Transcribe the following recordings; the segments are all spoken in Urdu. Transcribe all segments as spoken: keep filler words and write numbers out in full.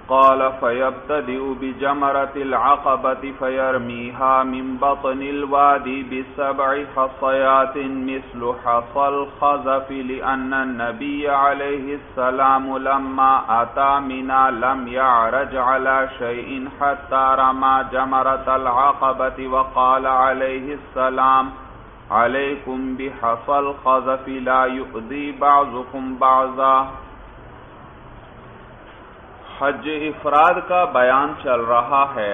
قال فيبتدئ بجمرة العقبة فيرميها من بطن الوادي بسبع حصيات مثل حصى الخزف لأن النبي عليه السلام لما أتى منى لم يعرج على شيء حتى رمى جمرة العقبة وقال عليه السلام عليكم بحصى الخزف لا يؤذي بعضكم بعضا۔ حج افراد کا بیان چل رہا ہے۔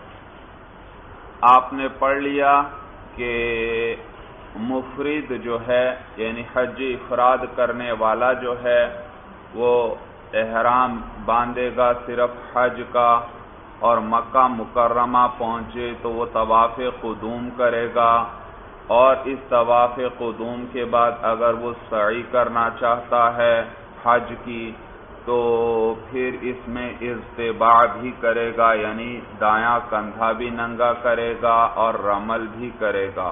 آپ نے پڑھ لیا کہ مفرد جو ہے یعنی حج افراد کرنے والا جو ہے وہ احرام باندھے گا صرف حج کا، اور مکہ مکرمہ پہنچے تو وہ طواف قدوم کرے گا، اور اس طواف قدوم کے بعد اگر وہ سعی کرنا چاہتا ہے حج کی تو پھر اس میں اضطباع بھی کرے گا، یعنی دایاں کندھا بھی ننگا کرے گا اور رمل بھی کرے گا،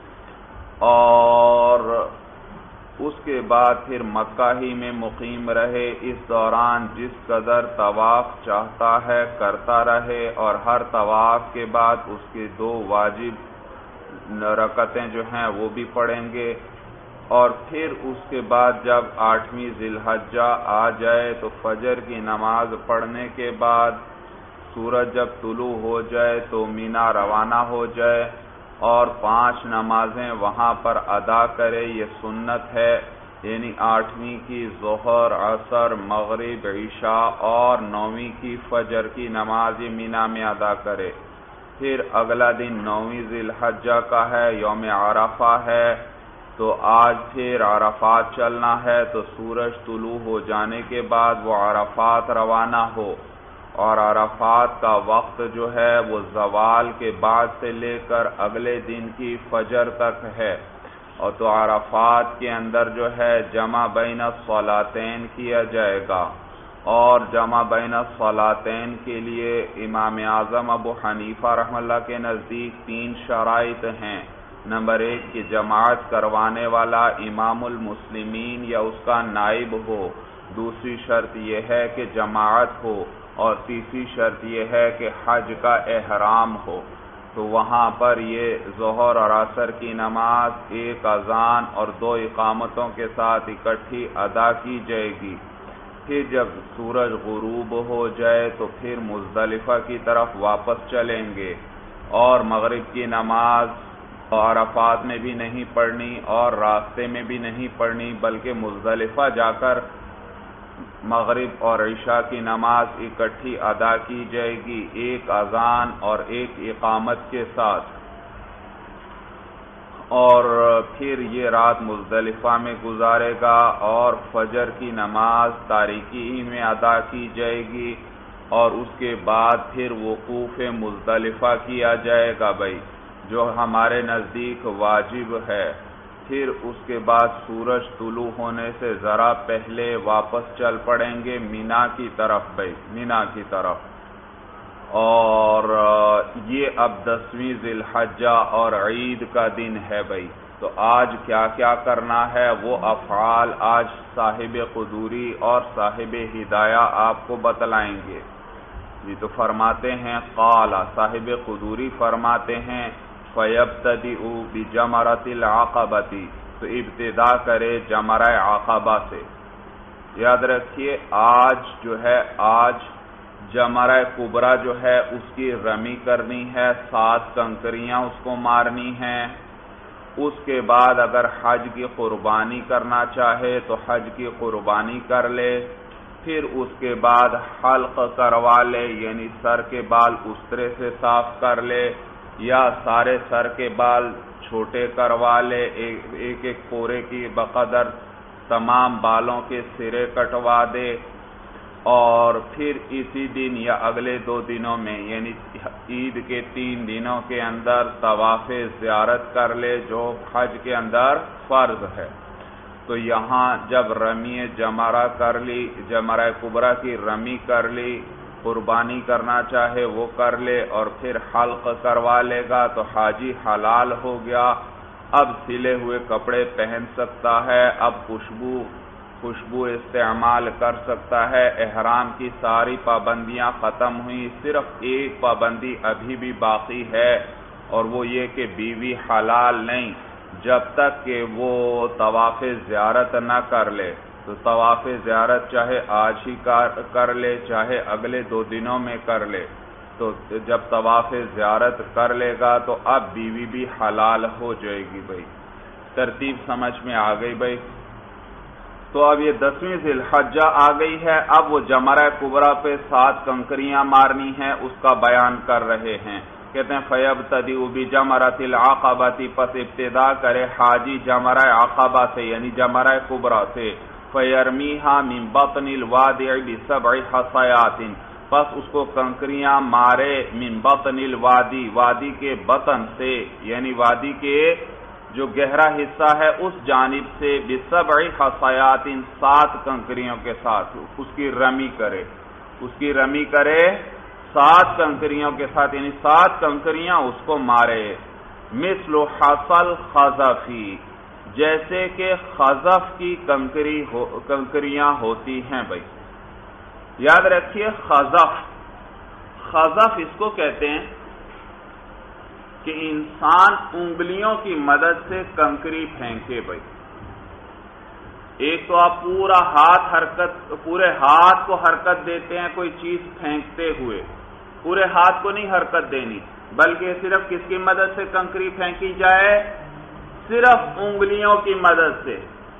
اور اس کے بعد پھر مکہ ہی میں مقیم رہے، اس دوران جس قدر طواف چاہتا ہے کرتا رہے، اور ہر طواف کے بعد اس کے دو واجب رکعتیں جو ہیں وہ بھی پڑھیں گے، اور پھر اس کے بعد جب آٹھویں ذی الحجہ آ جائے تو فجر کی نماز پڑھنے کے بعد سورج جب طلوع ہو جائے تو مینا روانہ ہو جائے اور پانچ نمازیں وہاں پر ادا کرے۔ یہ سنت ہے، یعنی آٹھویں کی ظہر، عصر، مغرب، عشاء اور نویں کی فجر کی نماز یہ مینا میں ادا کرے۔ پھر اگلا دن نویں ذی الحجہ کا ہے، یوم عرفہ ہے، تو آج پھر عرفات چلنا ہے، تو سورج طلوع ہو جانے کے بعد وہ عرفات روانہ ہو، اور عرفات کا وقت جو ہے وہ زوال کے بعد سے لے کر اگلے دن کی فجر تک ہے، اور تو عرفات کے اندر جو ہے جمع بین الصلاتین کیا جائے گا، اور جمع بین الصلاتین کے لیے امام اعظم ابو حنیفہ رحمہ اللہ کے نزدیک تین شرائط ہیں۔ نمبر ایک کہ جماعت کروانے والا امام المسلمین یا اس کا نائب ہو، دوسری شرط یہ ہے کہ جماعت ہو، اور تیسری شرط یہ ہے کہ حج کا احرام ہو۔ تو وہاں پر یہ ظہر اور عصر کی نماز ایک اذان اور دو اقامتوں کے ساتھ اکٹھی ادا کی جائے گی۔ پھر جب سورج غروب ہو جائے تو پھر مزدلفہ کی طرف واپس چلیں گے، اور مغرب کی نماز عرفات میں بھی نہیں پڑھنی اور راستے میں بھی نہیں پڑھنی، بلکہ مزدلفہ جا کر مغرب اور عشاء کی نماز اکٹھی ادا کی جائے گی، ایک اذان اور ایک اقامت کے ساتھ، اور پھر یہ رات مزدلفہ میں گزارے گا، اور فجر کی نماز تاریکی ہی میں ادا کی جائے گی، اور اس کے بعد پھر وقوف مزدلفہ کیا جائے گا بھائی، جو ہمارے نزدیک واجب ہے۔ پھر اس کے بعد سورج طلوع ہونے سے ذرا پہلے واپس چل پڑیں گے مینا کی طرف بھائی، مینا کی طرف، اور یہ اب دسویں ذی الحجہ اور عید کا دن ہے بھائی۔ تو آج کیا کیا کرنا ہے وہ افعال آج صاحب قدوری اور صاحب ہدایہ آپ کو بتلائیں گے۔ یہ تو فرماتے ہیں قال، صاحب قدوری فرماتے ہیں فَيَبْتَدِئُ بِجَمَرَةِ الْعَقَبَةِ، تو ابتدا کرے جمرہ عقبہ سے۔ یاد رکھیے آج جو ہے آج جمرہ کبریٰ جو ہے اس کی رمی کرنی ہے، سات کنکریاں اس کو مارنی ہیں۔ اس کے بعد اگر حج کی قربانی کرنا چاہے تو حج کی قربانی کر لے، پھر اس کے بعد حلق کروا لے، یعنی سر کے بال استرے سے صاف کر لے، یا سارے سر کے بال چھوٹے کروا لے، ایک ایک پورے کی بقدر تمام بالوں کے سرے کٹوا دے، اور پھر اسی دن یا اگلے دو دنوں میں یعنی عید کے تین دنوں کے اندر طواف زیارت کر لے جو حج کے اندر فرض ہے۔ تو یہاں جب رمی جمرہ کر لی، جمرہ کبریٰ کی رمی کر لی، قربانی کرنا چاہے وہ کر لے، اور پھر حلق کروا لے گا تو حاجی حلال ہو گیا، اب سلے ہوئے کپڑے پہن سکتا ہے، اب خوشبو خوشبو استعمال کر سکتا ہے۔ احرام کی ساری پابندیاں ختم ہوئی، صرف ایک پابندی ابھی بھی باقی ہے، اور وہ یہ کہ بیوی حلال نہیں جب تک کہ وہ طواف زیارت نہ کر لے۔ تو طواف زیارت چاہے آج ہی کر لے چاہے اگلے دو دنوں میں کر لے، تو جب طواف زیارت کر لے گا تو اب بیوی بھی حلال ہو جائے گی۔ بھائی ترتیب سمجھ میں آ گئی بھائی؟ تو اب یہ دسویں ذی الحجہ آ گئی ہے، اب وہ جمرہ کبریٰ پہ سات کنکریاں مارنی ہیں، اس کا بیان کر رہے ہیں۔ کہتے ہیں فَيَبْتَدِئُ بِجَمْرَةِ الْعَقَبَةِ، پس ابتدا کرے حاجی جمرہ عقبہ سے یعنی جمرہ کبریٰ سے۔ فَيَرْمِيهَا مِنْ بَطْنِ الْوَادِعِ بِسَبْعِ حَصَيَاتٍ، پس اس کو کنکریاں مارے من بطن الوادی، وادی کے بطن سے یعنی وادی کے جو گہرا حصہ ہے اس جانب سے، بسبع حصیات، سات کنکریوں کے ساتھ اس کی رمی کرے، اس کی رمی کرے سات کنکریوں کے ساتھ، یعنی سات کنکریاں اس کو مارے۔ مثل حصل خزفی، جیسے کہ خزف کی کنکری ہو کنکریاں ہوتی ہیں۔ بھائی یاد رکھیے خزف، خزف اس کو کہتے ہیں کہ انسان انگلیوں کی مدد سے کنکری پھینکے۔ بھائی ایک تو آپ پورا ہاتھ حرکت پورے ہاتھ کو حرکت دیتے ہیں کوئی چیز پھینکتے ہوئے، پورے ہاتھ کو نہیں حرکت دینی، بلکہ صرف کس کی مدد سے کنکری پھینکی جائے؟ صرف انگلیوں کی مدد سے۔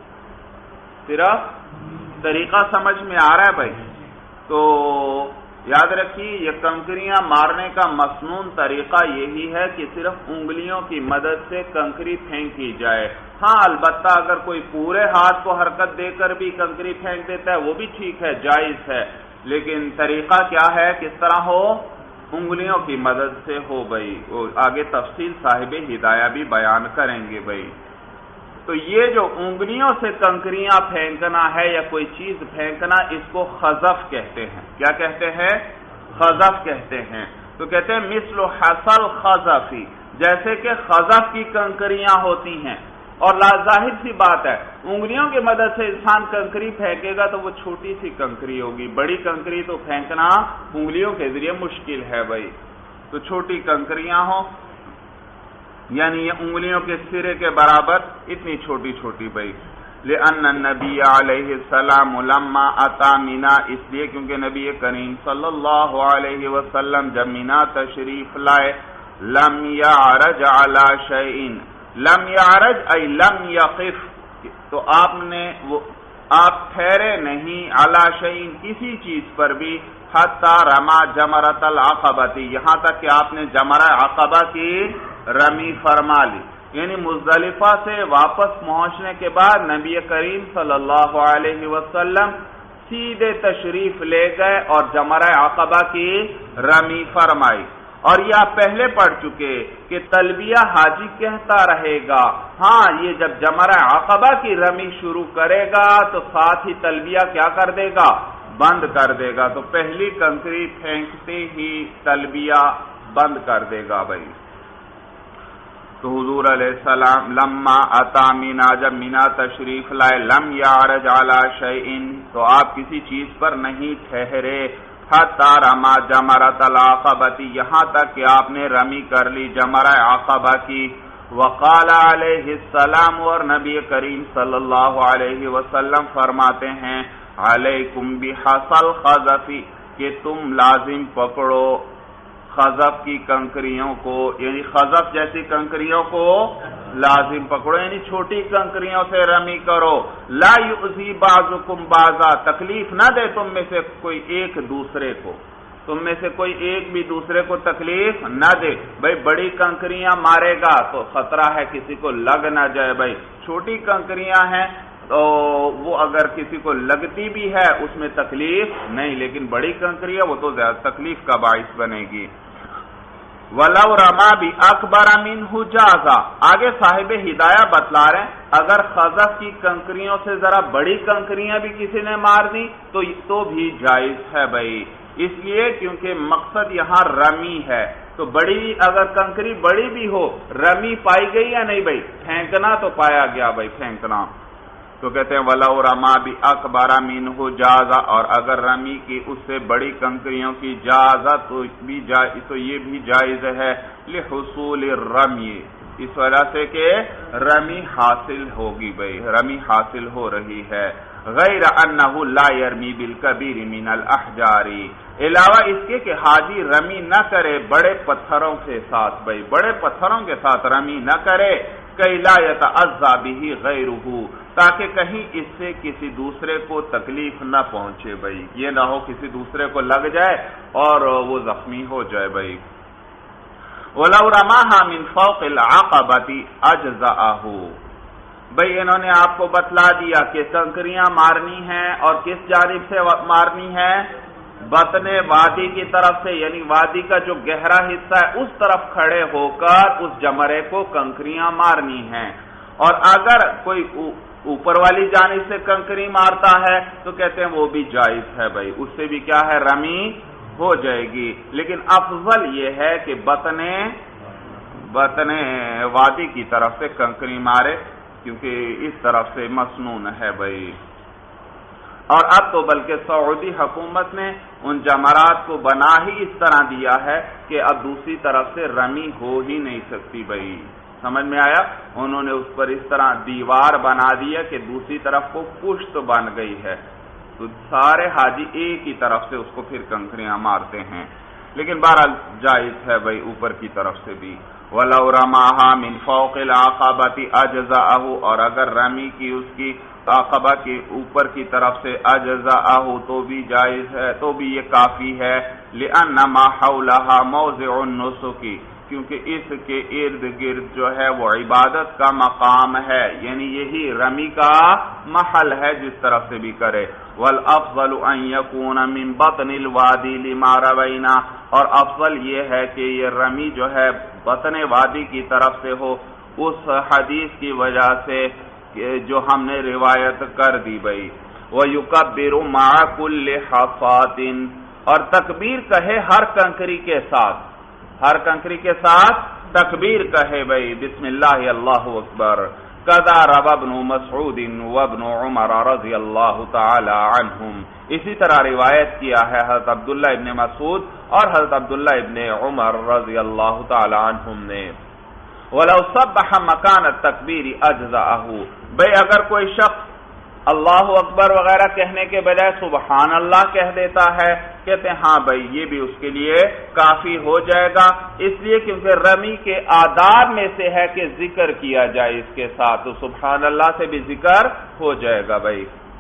صرف طریقہ سمجھ میں آ رہا ہے بھائی؟ تو یاد رکھیے یہ کنکریاں مارنے کا مسنون طریقہ یہی ہے کہ صرف انگلیوں کی مدد سے کنکری پھینکی جائے۔ ہاں البتہ اگر کوئی پورے ہاتھ کو حرکت دے کر بھی کنکری پھینک دیتا ہے وہ بھی ٹھیک ہے، جائز ہے، لیکن طریقہ کیا ہے، کس طرح ہو؟ انگلیوں کی مدد سے ہو۔ بھائی آگے تفصیل صاحب ہدایہ بھی بیان کریں گے۔ بھائی تو یہ جو انگلیوں سے کنکریاں پھینکنا ہے یا کوئی چیز پھینکنا، اس کو خزف کہتے ہیں۔ کیا کہتے ہیں؟ خزف کہتے ہیں۔ تو کہتے ہیں مثل حصل خزفی، جیسے کہ خزف کی کنکریاں ہوتی ہیں۔ اور ظاہر سی بات ہے انگلیوں کی مدد سے انسان کنکری پھینکے گا تو وہ چھوٹی سی کنکری ہوگی، بڑی کنکری تو پھینکنا انگلیوں کے ذریعے مشکل ہے۔ بھائی تو چھوٹی کنکریاں ہوں یعنی یہ انگلیوں کے سرے کے برابر اتنی چھوٹی چھوٹی۔ بھائی لأن النبی علیہ السلام لما اتا منا، اس لیے کیونکہ نبی کریم صلی اللہ علیہ وسلم جب منا تشریف لائے، لم یعرج علی شیء، لم یعرج ای لم یقف، تو آپ نے وہ آپ ٹھہرے نہیں، علی شیء کسی چیز پر بھی، حتی رما جمرۃ العقبہ، یہاں تک کہ آپ نے جمرہ عقبہ کی رمی فرما لی، یعنی مزدلفہ سے واپس پہنچنے کے بعد نبی کریم صلی اللہ علیہ وسلم سیدھے تشریف لے گئے اور جمرہ عقبہ کی رمی فرمائی۔ اور یہ آپ پہلے پڑھ چکے کہ تلبیہ حاجی کہتا رہے گا، ہاں یہ جب جمرہ عقبہ کی رمی شروع کرے گا تو ساتھ ہی تلبیہ کیا کر دے گا؟ بند کر دے گا۔ تو پہلی کنکری پھینکتے ہی تلبیہ بند کر دے گا۔ بھائی تو حضور علیہ السلام لما اتا مینا، جب مینا تشریف لائے، لم یعرج علی شیء، تو آپ کسی چیز پر نہیں ٹھہرے، حتی رما جمرۃ العقبہ، یہاں تک کہ آپ نے رمی کر لی جمرہ عقبہ کی۔ وقال علیہ السلام، اور نبی کریم صلی اللہ علیہ وسلم فرماتے ہیں، علیکم بحصل خزف، کہ تم لازم پکڑو خزف کی کنکریوں کو، یعنی خزف جیسی کنکریوں کو لازم پکڑو، یعنی چھوٹی کنکریوں سے رمی کرو۔ لا یؤذی بعضکم بعضا، تکلیف نہ دے تم میں سے کوئی ایک دوسرے کو، تم میں سے کوئی ایک بھی دوسرے کو تکلیف نہ دے۔ بھائی بڑی کنکریاں مارے گا تو خطرہ ہے کسی کو لگ نہ جائے، بھائی چھوٹی کنکریاں ہیں تو وہ اگر کسی کو لگتی بھی ہے اس میں تکلیف نہیں، لیکن بڑی کنکری ہے وہ تو زیادہ تکلیف کا باعث بنے گی۔ وَلَوْ رَمَا بِأَكْبَرَ مِنْهُ جَازَ، آگے صاحب ہدایہ بتلا رہے ہیں اگر خزف کی کنکریوں سے ذرا بڑی کنکریاں بھی کسی نے مار دی تو تو بھی جائز ہے۔ بھائی اس لیے کیونکہ مقصد یہاں رمی ہے، تو بڑی اگر کنکری بڑی بھی ہو رمی پائی گئی یا نہیں؟ بھائی پھینکنا تو پایا گیا، بھائی پھینکنا۔ تو کہتے ہیں وَلَوْ رَمَا بِأَكْبَرَ مِنْهُ جَازَ، اور اگر رمی کی اس سے بڑی کنکریوں کی جازہ تو بھی جائز، تو یہ بھی جائز ہے لِحُصُولِ الرَّمْيِ، اس وجہ سے کہ رمی حاصل ہوگی، بھئی رمی حاصل ہو رہی ہے، غیر انہ لا یرمی بالکبیر من الاحجار، علاوہ اس کے کہ حاجی رمی نہ کرے بڑے پتھروں کے ساتھ، بھئی بڑے پتھروں کے ساتھ رمی نہ کرے، کئی لا یتعذى به غیرہ، تاکہ کہیں اس سے کسی دوسرے کو تکلیف نہ پہنچے، بھئی یہ نہ ہو کسی دوسرے کو لگ جائے اور وہ زخمی ہو جائے، بھئی وَلَوْ رَمَاهَا مِنْ فَوْقِ الْعَقَبَةِ أَجْزَأَهُ، بھئی انہوں نے آپ کو بتلا دیا کہ کنکریاں مارنی ہیں اور کس جانب سے مارنی ہے، بطن وادی کی طرف سے، یعنی وادی کا جو گہرا حصہ ہے اس طرف کھڑے ہو کر اس جمرے کو کنکریاں مارنی ہیں، اور اگر کوئی اوپر والی جانب سے کنکری مارتا ہے تو کہتے ہیں وہ بھی جائز ہے، بھئی اس سے بھی کیا ہے رمی ہو جائے گی، لیکن افضل یہ ہے کہ بطن بطن وادی کی طرف سے کنکری مارے، کیونکہ اس طرف سے مسنون ہے، بھئی اور اب تو بلکہ سعودی حکومت نے ان جمرات کو بنا ہی اس طرح دیا ہے کہ اب دوسری طرف سے رمی ہو ہی نہیں سکتی، بھئی سمجھ میں آیا، انہوں نے اس پر اس طرح دیوار بنا دیا کہ دوسری طرف کو پشت بن گئی ہے، تو سارے حاجی ایک ہی طرف سے اس کو پھر کنکریاں مارتے ہیں، لیکن بہرحال جائز ہے بھائی اوپر کی طرف سے بھی۔ وَلَوْ رَمَاهَا مِنْ فَوْقِ الْعَقَبَةِ أَجْزَأَهُ، اور اگر رمی کی اس کی عقبہ کے اوپر کی طرف سے أَجْزَأَهُ تو بھی جائز ہے، تو بھی یہ کافی ہے، لِأَنَّ مَا حَوْلَهَا مَوْضِعُ النُّسُكِ، کیونکہ اس کے ارد گرد جو ہے وہ عبادت کا مقام ہے، یعنی یہی رمی کا محل ہے جس طرف سے بھی کرے۔ والافضل ان يكون من بطن الوادي لما روينا، اور افضل یہ ہے کہ یہ رمی جو ہے بطن وادی کی طرف سے ہو اس حدیث کی وجہ سے جو ہم نے روایت کر دی بھائی۔ ويكبر مع كل حفات، اور تکبیر کہے ہر کنکری کے ساتھ، ہر کنکری کے ساتھ تکبیر کہے بھائی، بسم اللہ اللہ اکبر۔ قضا رب ابن مسعود وابن عمر رضی اللہ تعالی عنہم، اسی طرح روایت کیا ہے حضرت عبداللہ ابن مسعود اور حضرت عبداللہ ابن عمر رضی اللہ تعالی عنہم نے۔ وَلَوْ صَبَّحَ مَكَانَ التَّكْبِيرِ أَجْزَأَهُ، بھئی اگر کوئی شخص اللہ اکبر وغیرہ کہنے کے بجائے سبحان اللہ کہہ دیتا ہے، کہتے ہیں ہاں بھائی یہ بھی اس کے لیے کافی ہو جائے گا، اس لیے کیونکہ رمی کے آداب میں سے ہے کہ ذکر کیا جائے اس کے ساتھ، تو سبحان اللہ سے بھی ذکر ہو جائے گا بھائی۔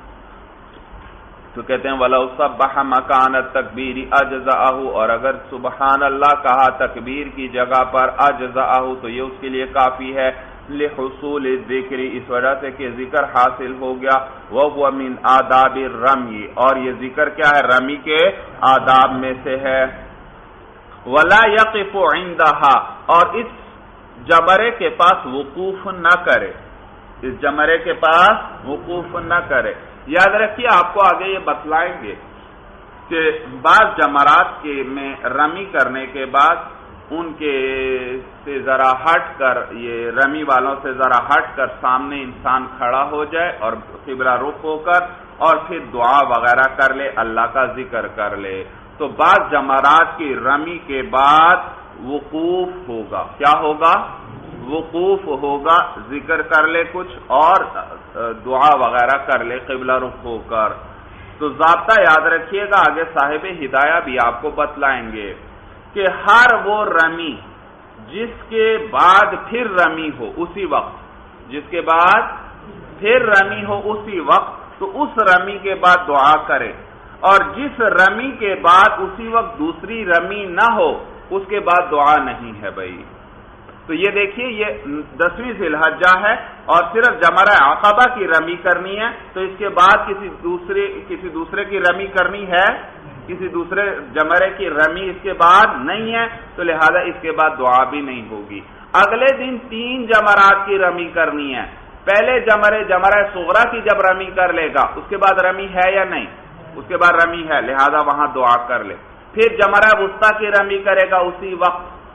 تو کہتے ہیں وَلَوْ صَبَّحَ مَكَانَ التَّكْبِيرِ أَجْزَأَهُ، اور اگر سبحان اللہ کہا تکبیر کی جگہ پر أَجْزَأَهُ تو یہ اس کے لیے کافی ہے، لِحُصُولِ الذِّكْرِ، اس وجہ سے کہ ذکر حاصل ہو گیا، وَهُوَ مِنْ آدَابِ الرَّمْيِ، اور یہ ذکر کیا ہے رمی کے آداب میں سے ہے۔ وَلَا يَقِفُ عِنْدَهَا، اور اس جمرے کے پاس وقوف نہ کرے، اس جمرے کے پاس وقوف نہ کرے۔ یاد رکھیے آپ کو آگے یہ بتلائیں گے کہ بعض جمرات کے میں رمی کرنے کے بعد ان کے سے ذرا ہٹ کر، یہ رمی والوں سے ذرا ہٹ کر سامنے انسان کھڑا ہو جائے اور قبلہ رخ ہو کر اور پھر دعا وغیرہ کر لے، اللہ کا ذکر کر لے، تو بعض جمرات کی رمی کے بعد وقوف ہوگا، کیا ہوگا؟ وقوف ہوگا، ذکر کر لے کچھ اور دعا وغیرہ کر لے قبلہ رخ ہو کر۔ تو ضابطہ یاد رکھیے گا، آگے صاحب ہدایہ بھی آپ کو بتلائیں گے کہ ہر وہ رمی جس کے بعد پھر رمی ہو اسی وقت، جس کے بعد پھر رمی ہو اسی وقت، تو اس رمی کے بعد دعا کرے، اور جس رمی کے بعد اسی وقت دوسری رمی نہ ہو اس کے بعد دعا نہیں ہے بھائی۔ تو یہ دیکھیے یہ دسویں ذی الحجہ ہے اور صرف جمرہ عقبہ کی رمی کرنی ہے، تو اس کے بعد کسی دوسرے کسی دوسرے کی رمی کرنی ہے، کسی دوسرے جمرے کی رمی اس کے بعد نہیں ہے، تو لہذا اس کے بعد دعا بھی نہیں ہوگی۔ اگلے دن تین جمرات کی رمی کرنی ہے، پہلے جمرے جمرہ صغرا کی جب رمی کر لے گا اس کے بعد رمی ہے یا نہیں؟ اس کے بعد رمی ہے، لہذا وہاں دعا کر لے۔ پھر جمرہ وسطیٰ کی رمی کرے گا اسی وقت،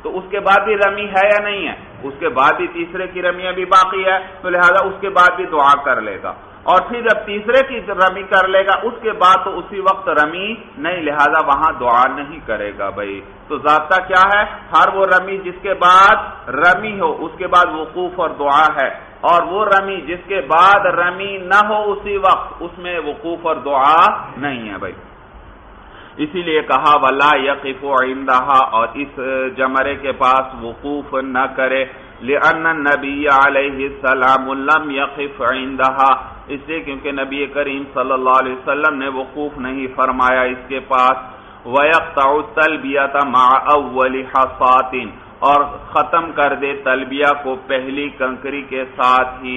تو اس کے بعد بھی رمی ہے یا نہیں ہے؟ اس کے بعد بھی تیسرے کی رمی ابھی باقی ہے، تو لہذا اس کے بعد بھی دعا کر لے گا، اور پھر جب تیسرے کی رمی کر لے گا اس کے بعد تو اسی وقت رمی نہیں، لہذا وہاں دعا نہیں کرے گا بھائی۔ تو ضابطہ کیا ہے؟ ہر وہ رمی جس کے بعد رمی ہو اس کے بعد وقوف اور دعا ہے، اور وہ رمی جس کے بعد رمی نہ ہو اسی وقت اس میں وقوف اور دعا نہیں ہے بھائی۔ اسی لیے کہا وَلَا يَقِفُ عِندَهَا، اور اس جمرے کے پاس وقوف نہ کرے، لِأَنَّ النَّبِيَّ عَلَيْهِ السَّلَامُ لَمْ يَقِفْ عِندَهَا، اس لیے کیونکہ نبی کریم صلی اللہ علیہ وسلم نے وقوف نہیں فرمایا اس کے پاس۔ وَيَقْطَعُ التَّلْبِيَةَ مَعَ أَوَّلِ حَصَاتٍ، اور ختم کر دے تلبیہ کو پہلی کنکری کے ساتھ ہی،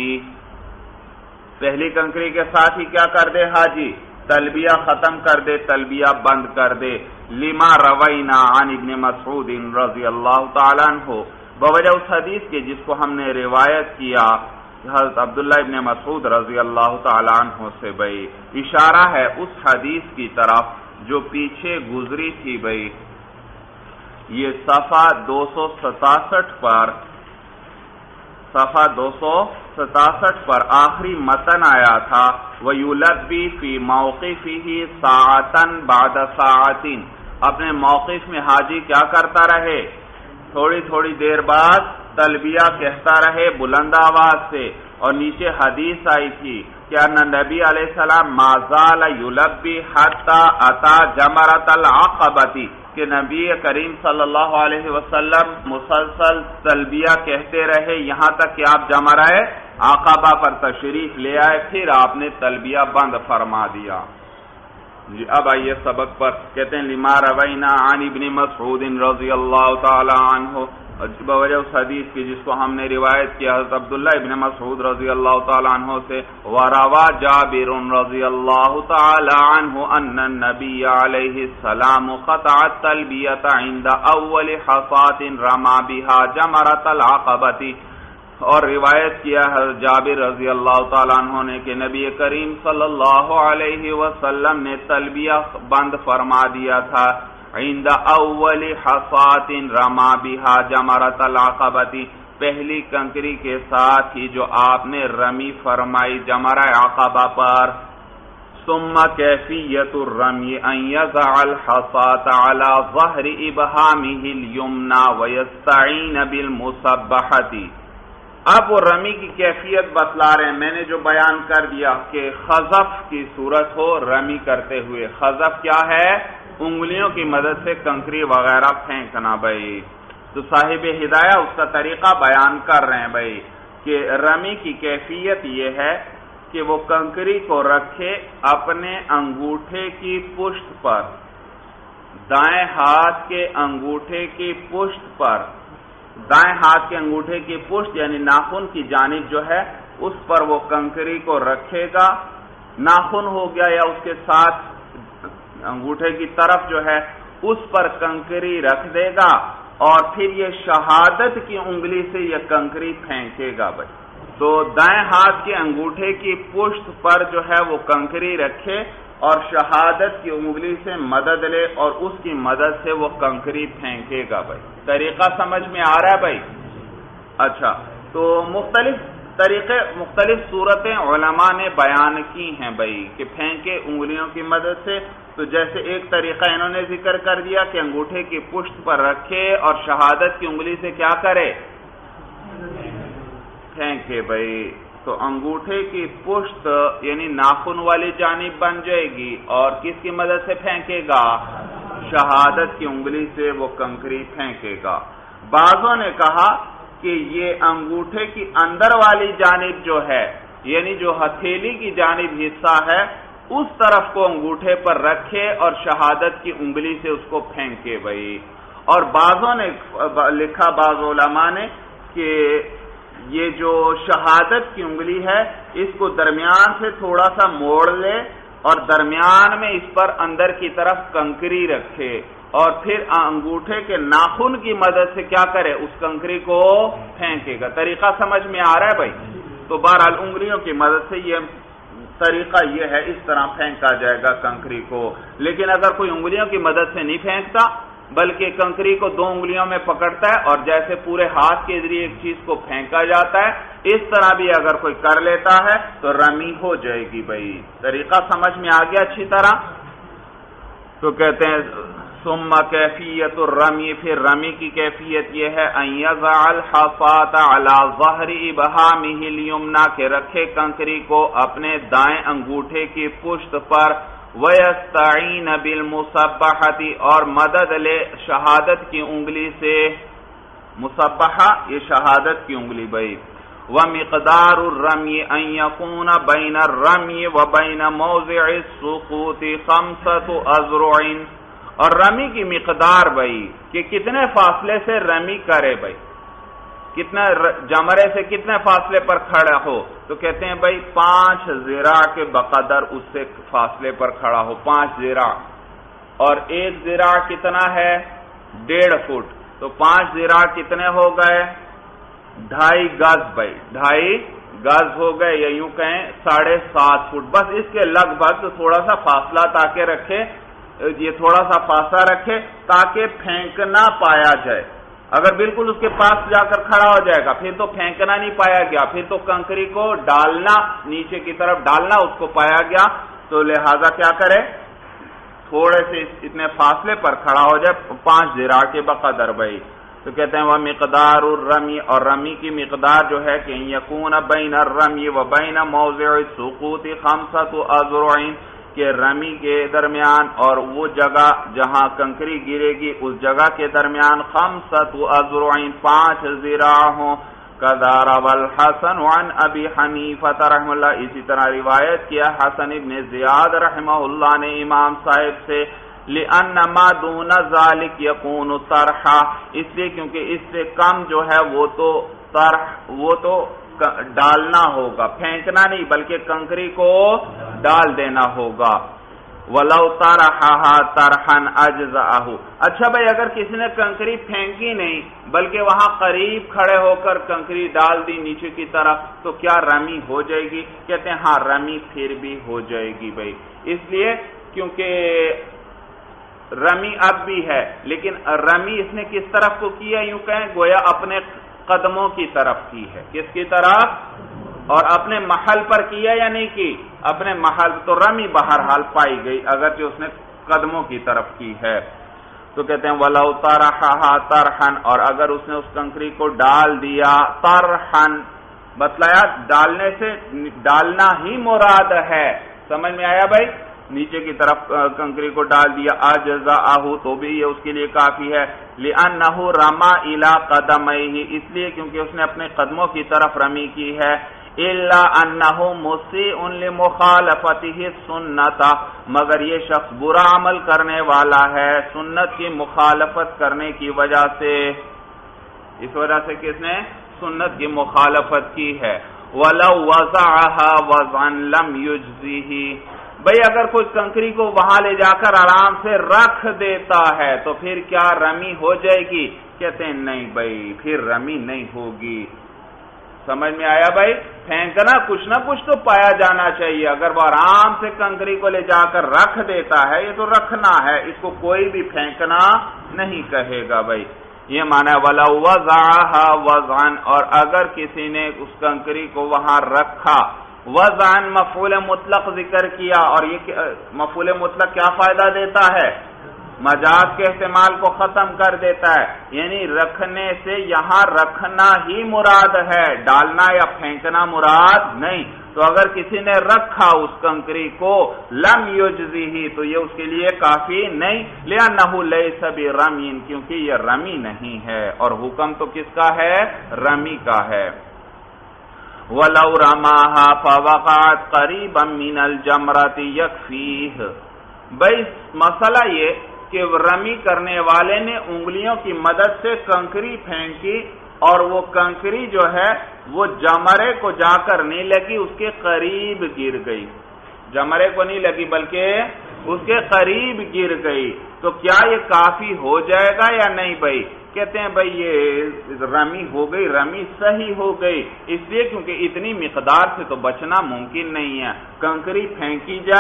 پہلی کنکری کے ساتھ ہی کیا کر دے حاجی؟ تلبیہ ختم کر دے، تلبیہ بند کر دے۔ لما روینا عن ابن مسعود رضی اللہ تعالیٰ عنہ، بوجہ اس حدیث کے جس کو ہم نے روایت کیا حضرت عبداللہ ابن مسعود رضی اللہ تعالیٰ عنہ سے بھائی، اشارہ ہے اس حدیث کی طرف جو پیچھے گزری تھی بھائی، یہ صفحہ دو سو ستاسٹھ پر، صفحہ دو سو ستاسٹھ پر آخری متن آیا تھا وَيُلَبِّي فِي مَوْقِفِهِ سَاعَةً بَعْدَ سَاعَةٍ، اپنے موقف میں حاجی کیا کرتا رہے؟ تھوڑی تھوڑی دیر بعد تلبیہ کہتا رہے بلند آواز سے، اور نیچے حدیث آئی تھی کہ ان نبی علیہ السلام ما زال یلبی حتی اتا جمرۃ العقبۃ، کہ نبی کریم صلی اللہ علیہ وسلم مسلسل تلبیہ کہتے رہے یہاں تک کہ آپ جمرہ عقبہ پر تشریف لے آئے، پھر آپ نے تلبیہ بند فرما دیا۔ جی اب آئیے سبق پر، کہتے ہیں لما روینا عن ابن مسعود رضی اللہ تعالی عنہ، بوجہ اس حدیث کی جس کو ہم نے روایت کیا حضرت عبداللہ ابن مسعود رضی اللہ تعالی عنہ سے، وَرَوَى جابر رضی اللہ تعالی عنہ ان النبی علیہ السلام قطع التلبیۃ عند اول حصاة رمى بها جمرۃ العقبۃ، اور روایت کیا حضرت جابر رضی اللہ تعالی عنہ نے کہ نبی کریم صلی اللہ علیہ وسلم نے تلبیہ بند فرما دیا تھا عند اول حصاة رمى بها جمرۃ العقبۃ، پہلی کنکری کے ساتھ ہی جو آپ نے رمی فرمائی جمرہ عقبہ پر۔ ثم کیفیت الرمی ان یضع الحصاة على ظہر ابہامہ الیمنی ویستعین بالمسبحۃ، اب وہ رمی کی کیفیت بتلا رہے ہیں، میں نے جو بیان کر دیا کہ خذف کی صورت ہو رمی کرتے ہوئے، خذف کیا ہے؟ انگلیوں کی مدد سے کنکری وغیرہ پھینکنا بھائی، تو صاحب ہدایہ اس کا طریقہ بیان کر رہے ہیں بھائی کہ رمی کی کیفیت یہ ہے کہ وہ کنکری کو رکھے اپنے انگوٹھے کی پشت پر، دائیں ہاتھ کے انگوٹھے کی پشت پر، دائیں ہاتھ کے انگوٹھے کی پشت یعنی ناخن کی جانب جو ہے اس پر وہ کنکری کو رکھے گا، ناخن ہو گیا یا اس کے ساتھ انگوٹھے کی طرف جو ہے اس پر کنکری رکھ دے گا، اور پھر یہ شہادت کی انگلی سے یہ کنکری پھینکے گا بھائی۔ تو دائیں ہاتھ کے انگوٹھے کی پشت پر جو ہے وہ کنکری رکھے اور شہادت کی انگلی سے مدد لے اور اس کی مدد سے وہ کنکری پھینکے گا بھائی۔ طریقہ سمجھ میں آ رہا ہے بھائی؟ اچھا، تو مختلف طریقے مختلف صورتیں علماء نے بیان کی ہیں بھائی کہ پھینکے انگلیوں کی مدد سے، تو جیسے ایک طریقہ انہوں نے ذکر کر دیا کہ انگوٹھے کی پشت پر رکھے اور شہادت کی انگلی سے کیا کرے؟ پھینکے بھائی، تو انگوٹھے کی پشت یعنی ناخن والی جانب بن جائے گی، اور کس کی مدد سے پھینکے گا؟ شہادت کی انگلی سے وہ کنکری پھینکے گا۔ بعضوں نے کہا کہ یہ انگوٹھے کی اندر والی جانب جو ہے یعنی جو ہتھیلی کی جانب حصہ ہے اس طرف کو انگوٹھے پر رکھے اور شہادت کی انگلی سے اس کو پھینکے بھائی۔ اور بعضوں نے لکھا بعض علماء نے کہ یہ جو شہادت کی انگلی ہے اس کو درمیان سے تھوڑا سا موڑ لے اور درمیان میں اس پر اندر کی طرف کنکری رکھے اور پھر انگوٹھے کے ناخن کی مدد سے کیا کرے؟ اس کنکری کو پھینکے گا۔ طریقہ سمجھ میں آ رہا ہے بھائی؟ تو بہرحال انگلیوں کی مدد سے یہ طریقہ یہ ہے، اس طرح پھینکا جائے گا کنکری کو۔ لیکن اگر کوئی انگلیوں کی مدد سے نہیں پھینکتا بلکہ کنکری کو دو انگلیوں میں پکڑتا ہے اور جیسے پورے ہاتھ کے ذریعے ایک چیز کو پھینکا جاتا ہے اس طرح بھی اگر کوئی کر لیتا ہے تو رمی ہو جائے گی. بھائی طریقہ سمجھ میں آ گیا اچھی طرح؟ تو کہتے ہیں ثم کیفیت الرمی، پھر رمی کی کیفیت یہ ہے ان یضع الحصاۃ علی ظہر ابہامہ الیمنی، کہ رکھے کنکری کو اپنے دائیں انگوٹھے کی پشت پر، وَيَسْتَعِينَ بِالْمُصَبَّحَةِ، اور مدد لے شہادت کی انگلی سے. مصبحہ یہ شہادت کی انگلی. بھائی وَمِقْدَارُ الرَّمْيِ أَن يَكُونَ بَيْنَ الرَّمْيِ وَبَيْنَ مَوْضِعِ السُّقُوطِ خَمْسَةُ أَذْرُعٍ، اور رمی کی مقدار بھائی کہ کتنے فاصلے سے رمی کرے. بھائی کتنا جمرے سے کتنے فاصلے پر کھڑا ہو؟ تو کہتے ہیں بھائی پانچ ذراع کے بقدر اس سے فاصلے پر کھڑا ہو، پانچ ذراع. اور ایک ذراع کتنا ہے؟ ڈیڑھ فٹ. تو پانچ ذراع کتنے ہو گئے؟ ڈھائی گز. بھائی ڈھائی گز ہو گئے، یا یوں کہیں ساڑھے سات فٹ. بس اس کے لگ بھگ تھوڑا سا فاصلہ تاکہ رکھے، یہ تھوڑا سا فاصلہ رکھے تاکہ پھینکنا پایا جائے. اگر بالکل اس کے پاس جا کر کھڑا ہو جائے گا پھر تو پھینکنا نہیں پایا گیا، پھر تو کنکری کو ڈالنا، نیچے کی طرف ڈالنا اس کو پایا گیا. تو لہذا کیا کرے؟ تھوڑے سے اتنے فاصلے پر کھڑا ہو جائے، پانچ ذراع کے بقدر. بھائی تو کہتے ہیں وہ مقدار الرمی، اور رمی کی مقدار جو ہے کہ یکون بین الرمی و بین موضع السقوط خمسۃ اذرع، کہ رمی کے درمیان اور وہ جگہ جہاں کنکری گرے گی اس جگہ کے درمیان خمسۃ اذرع پانچ ذراع ہوں. کذا روى الحسن عن ابی حنیفہ رحمہ اللہ، اسی طرح روایت کیا حسن ابن زیاد رحمہ اللہ نے امام صاحب سے، لأن ما دون ذلك يكون طرحا، اس لیے کیونکہ اس سے کم جو ہے وہ تو طرح، وہ تو ڈالنا ہوگا، پھینکنا نہیں بلکہ کنکری کو ڈال دینا ہوگا. وَلَوْ طَرَحَهَا طَرْحًا أَجْزَأَهُ، اچھا بھائی اگر کسی نے کنکری پھینکی نہیں بلکہ وہاں قریب کھڑے ہو کر کنکری ڈال دی نیچے کی طرف، تو کیا رمی ہو جائے گی؟ کہتے ہیں ہاں رمی پھر بھی ہو جائے گی. بھائی اس لیے کیونکہ رمی اب بھی ہے، لیکن رمی اس نے کس طرف کو کیا؟ یوں کہیں گویا اپنے قدموں کی طرف کی ہے. کس کی طرف؟ اور اپنے محل پر کیا یا نہیں کی؟ اپنے محل. تو رمی بہرحال پائی گئی اگرچہ اس نے قدموں کی طرف کی ہے. تو کہتے ہیں وَلَوْ طَرَحَهَا طَرْحًا، اور اگر اس نے اس کنکری کو ڈال دیا طرحًا، بتلایا ڈالنے سے ڈالنا ہی مراد ہے. سمجھ میں آیا بھائی؟ نیچے کی طرف کنکری کو ڈال دیا اجزاءہ، تو بھی یہ اس کے لیے کافی ہے. لأنہ رما الی قدمیہ، اس لیے کیونکہ اس نے اپنے قدموں کی طرف رمی کی ہے. الا انہ مسیء لمخالفتہ السنۃ، مگر یہ شخص برا عمل کرنے والا ہے سنت کی مخالفت کرنے کی وجہ سے. اس وجہ سے کس نے سنت کی مخالفت کی ہے. ولو وضعها وضعا لم یجزہ، بھئی اگر کوئی کنکری کو وہاں لے جا کر آرام سے رکھ دیتا ہے تو پھر کیا رمی ہو جائے گی؟ کہتے ہیں نہیں بھئی پھر رمی نہیں ہوگی. سمجھ میں آیا بھائی؟ پھینکنا کچھ نہ کچھ تو پایا جانا چاہیے. اگر وہ آرام سے کنکری کو لے جا کر رکھ دیتا ہے یہ تو رکھنا ہے، اس کو کوئی بھی پھینکنا نہیں کہے گا. بھائی یہ معنی ہے وَلَوْ وَضَعَهَا وَضْعًا، اور اگر کسی نے اس کنکری کو وہاں رکھا، وضعًا مفعول مطلق ذکر کیا، اور یہ مفعول مطلق کیا فائدہ دیتا ہے؟ مجاز کے استعمال کو ختم کر دیتا ہے. یعنی رکھنے سے یہاں رکھنا ہی مراد ہے، ڈالنا یا پھینکنا مراد نہیں. تو اگر کسی نے رکھا اس کنکری کو لم یجزہ، تو یہ اس کے لیے کافی نہیں. لأنہ لیس برمی، کیونکہ یہ رمی نہیں ہے، اور حکم تو کس کا ہے؟ رمی کا ہے. وَلَوْ رَمَاهَا فَوَقَعَتْ قَرِيبًا مِنَ الْجَمْرَةِ يَكْفِيهِ، بھئی مسئلہ یہ کہ رمی کرنے والے نے انگلیوں کی مدد سے کنکری پھینکی اور وہ کنکری جو ہے وہ جمرے کو جا کر نہیں لگی، اس کے قریب گر گئی. جمرے کو نہیں لگی بلکہ اس کے قریب گر گئی. تو کیا یہ کافی ہو جائے گا یا نہیں؟ بھائی کہتے ہیں بھائی یہ رمی ہو گئی، رمی صحیح ہو گئی، اس لیے کیونکہ اتنی مقدار سے تو بچنا ممکن نہیں ہے. کنکری پھینکی جائے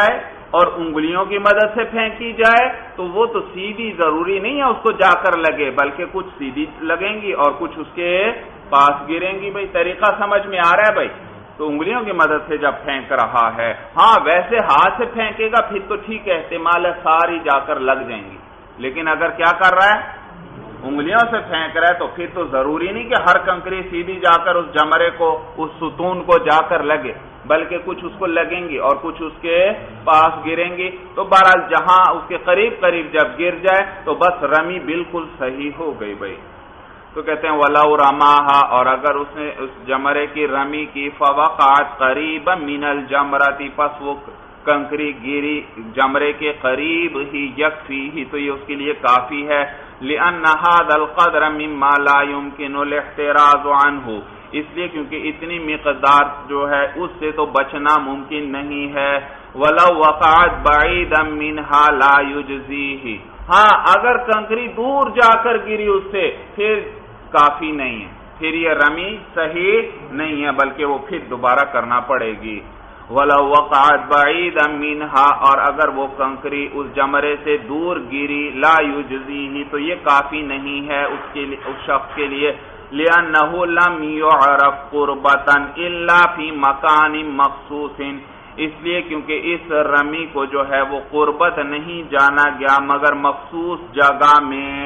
اور انگلیوں کی مدد سے پھینکی جائے تو وہ تو سیدھی ضروری نہیں ہے اس کو جا کر لگے، بلکہ کچھ سیدھی لگیں گی اور کچھ اس کے پاس گریں گی۔ بھائی طریقہ سمجھ میں آ رہا ہے بھائی؟ تو انگلیوں کی مدد سے جب پھینک رہا ہے، ہاں ویسے ہاتھ سے پھینکے گا پھر تو ٹھیک ہے، احتمال ہے ساری جا کر لگ جائیں گی، لیکن اگر کیا کر رہا ہے، انگلیوں سے پھینک رہا ہے، تو پھر تو ضروری نہیں کہ ہر کنکری سیدھی جا کر اس جمرے کو، اس ستون کو جا کر لگے، بلکہ کچھ اس کو لگیں گی اور کچھ اس کے پاس گریں گی۔ تو بہرحال جہاں اس کے قریب قریب جب گر جائے تو بس رمی بالکل صحیح ہو گئی بھائی۔ تو کہتے ہیں وَلَوْ رَمَاهَا، اور اگر اس نے اس جمرے کی رمی کی فَوَقَعَتْ قَرِيبًا مِنَ الْجَمْرَةِ، پس وہ کنکری گری جمرے کے قریب ہی، یکفیہ، تو یہ اس کے لیے کافی ہے، لِأَنَّ هَذَا الْقَدْرَ مِمَّا لَا يُمْكِنُ الْاحْتِرَازُ عَنْهُ، اس لیے کیونکہ اتنی مقدار جو ہے اس سے تو بچنا ممکن نہیں ہے، وَلَوْ وَقَعَتْ بَعِيدًا مِنْهَا لَا يُجْزِيهِ، ہاں اگر کنکری دور جا کر گری اس سے پھر کافی نہیں ہے، پھر یہ رمی صحیح نہیں ہے، بلکہ وہ پھر دوبارہ کرنا پڑے گی۔ وَلَوْ وَقَعَتْ بَعِيدًا مِنْهَا، اور اگر وہ کنکری اس جمرے سے دور گری، لا يُجْزِيهِ، تو یہ کافی نہیں ہے اس کے لیے، اس شخص کے لیے، لِأَنَّهُ لَمْ يُعْرَفْ قُرْبَةً إِلَّا فِي مَكَانٍ مَخْصُوصٍ، اس لیے کیونکہ اس رمی کو جو ہے وہ قربت نہیں جانا گیا مگر مخصوص جگہ میں،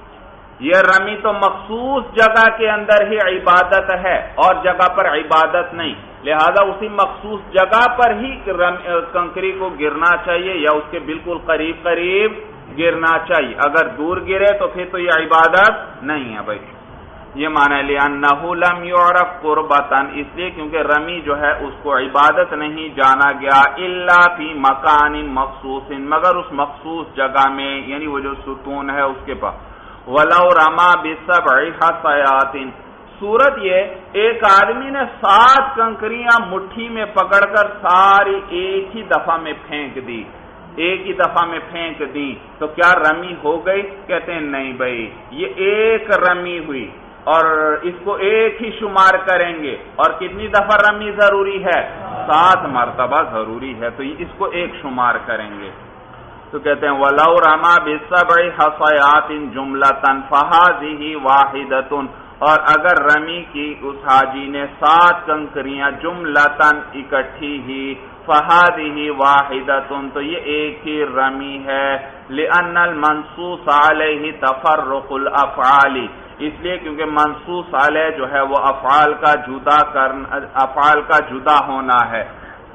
یہ رمی تو مخصوص جگہ کے اندر ہی عبادت ہے اور جگہ پر عبادت نہیں، لہذا اسی مخصوص جگہ پر ہی کنکری کو گرنا چاہیے یا اس کے بالکل قریب قریب گرنا چاہیے، اگر دور گرے تو پھر تو یہ عبادت نہیں ہے بھائی۔ یہ معنی لِأَنَّهُ لَمْ يُعْرَفْ قُرْبَةً، اس لیے کیونکہ رمی جو ہے اس کو عبادت نہیں جانا گیا، إِلَّا فِي مَكَانٍ مَخْصُوصٍ، مگر اس مخصوص جگہ میں، یعنی وہ جو ستون ہے اس کے پاس۔ وَلَوْ رَمَا بِسَبْعِ حَصَيَاتٍ، صورت یہ ایک آدمی نے سات کنکریاں مٹھی میں پکڑ کر ساری ایک ہی دفعہ میں پھینک دی، ایک ہی دفعہ میں پھینک دی، تو کیا رمی ہو گئی؟ کہتے ہیں نہیں بھائی، یہ ایک رمی ہوئی اور اس کو ایک ہی شمار کریں گے، اور کتنی دفعہ رمی ضروری ہے؟ سات مرتبہ ضروری ہے، تو اس کو ایک شمار کریں گے۔ تو کہتے ہیں وَلَوْ رَمَا بِسَبْعِ حَصَيَاتٍ جُمْلَةً فَهَذِهِ وَاحِدَةٌ، اور اگر رمی کی اس حاجی نے سات کنکریاں جملتاً اکٹھی ہی، فَهَذِهِ وَاحِدَةٌ، تو یہ ایک ہی رمی ہے، لِأَنَّ الْمَنْصُوصَ عَلَيْهِ تَفَرُّقُ الْأَفْعَالِ، اس لیے کیونکہ منصوص علیہ جو ہے وہ افعال کا جدا کرنا، افعال کا جدا ہونا ہے،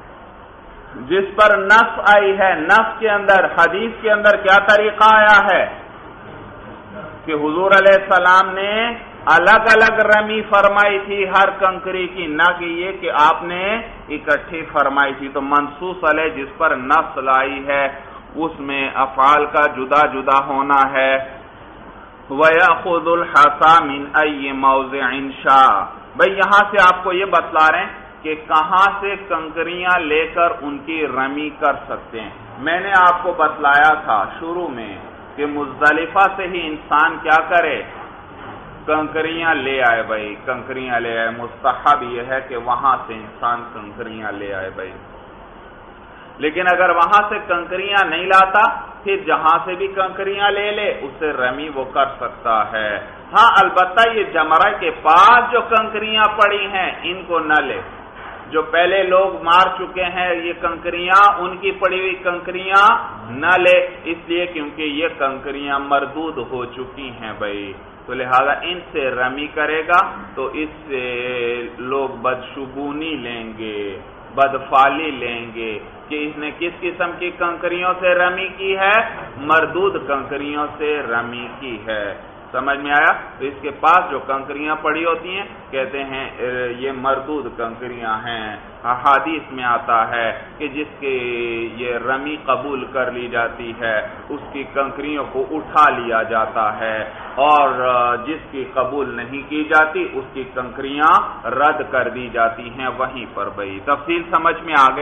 جس پر نص آئی ہے، نص کے اندر، حدیث کے اندر کیا طریقہ آیا ہے کہ حضور علیہ السلام نے الگ الگ رمی فرمائی تھی ہر کنکری کی، نہ کہ یہ کہ آپ نے اکٹھی فرمائی تھی، تو منصوص علیہ جس پر نص لائی ہے اس میں افعال کا جدا جدا ہونا ہے۔ وَيَأْخُذُ الْحَصَى مِنْ أَيِّ مَوْضِعٍ شَاءَ، بھئی یہاں سے آپ کو یہ بتلا رہے ہیں کہ کہاں سے کنکریاں لے کر ان کی رمی کر سکتے ہیں۔ میں نے آپ کو بتلایا تھا شروع میں کہ مزدلفہ سے ہی انسان کیا کرے، کنکریاں لے آئے بھائی، کنکریاں لے آئے، مستحب یہ ہے کہ وہاں سے انسان کنکریاں لے آئے بھائی، لیکن اگر وہاں سے کنکریاں نہیں لاتا پھر جہاں سے بھی کنکریاں لے لے اس سے رمی وہ کر سکتا ہے، ہاں البتہ یہ جمرہ کے پاس جو کنکریاں پڑی ہیں ان کو نہ لے، جو پہلے لوگ مار چکے ہیں یہ کنکریاں، ان کی پڑی ہوئی کنکریاں نہ لے، اس لیے کیونکہ یہ کنکریاں مردود ہو چکی ہیں بھائی، تو لہذا ان سے رمی کرے گا تو اس سے لوگ بدشگونی لیں گے، بدفالی لیں گے کہ اس نے کس قسم کی کنکریوں سے رمی کی ہے، مردود کنکریوں سے رمی کی ہے۔ سمجھ میں آیا؟ تو اس کے پاس جو کنکریاں پڑی ہوتی ہیں کہتے ہیں یہ مردود کنکریاں ہیں، احادیث میں آتا ہے کہ جس کی یہ رمی قبول کر لی جاتی ہے اس کی کنکریوں کو اٹھا لیا جاتا ہے، اور جس کی قبول نہیں کی جاتی اس کی کنکریاں رد کر دی جاتی ہیں وہیں پر بھئی۔ تفصیل سمجھ میں آ گئی؟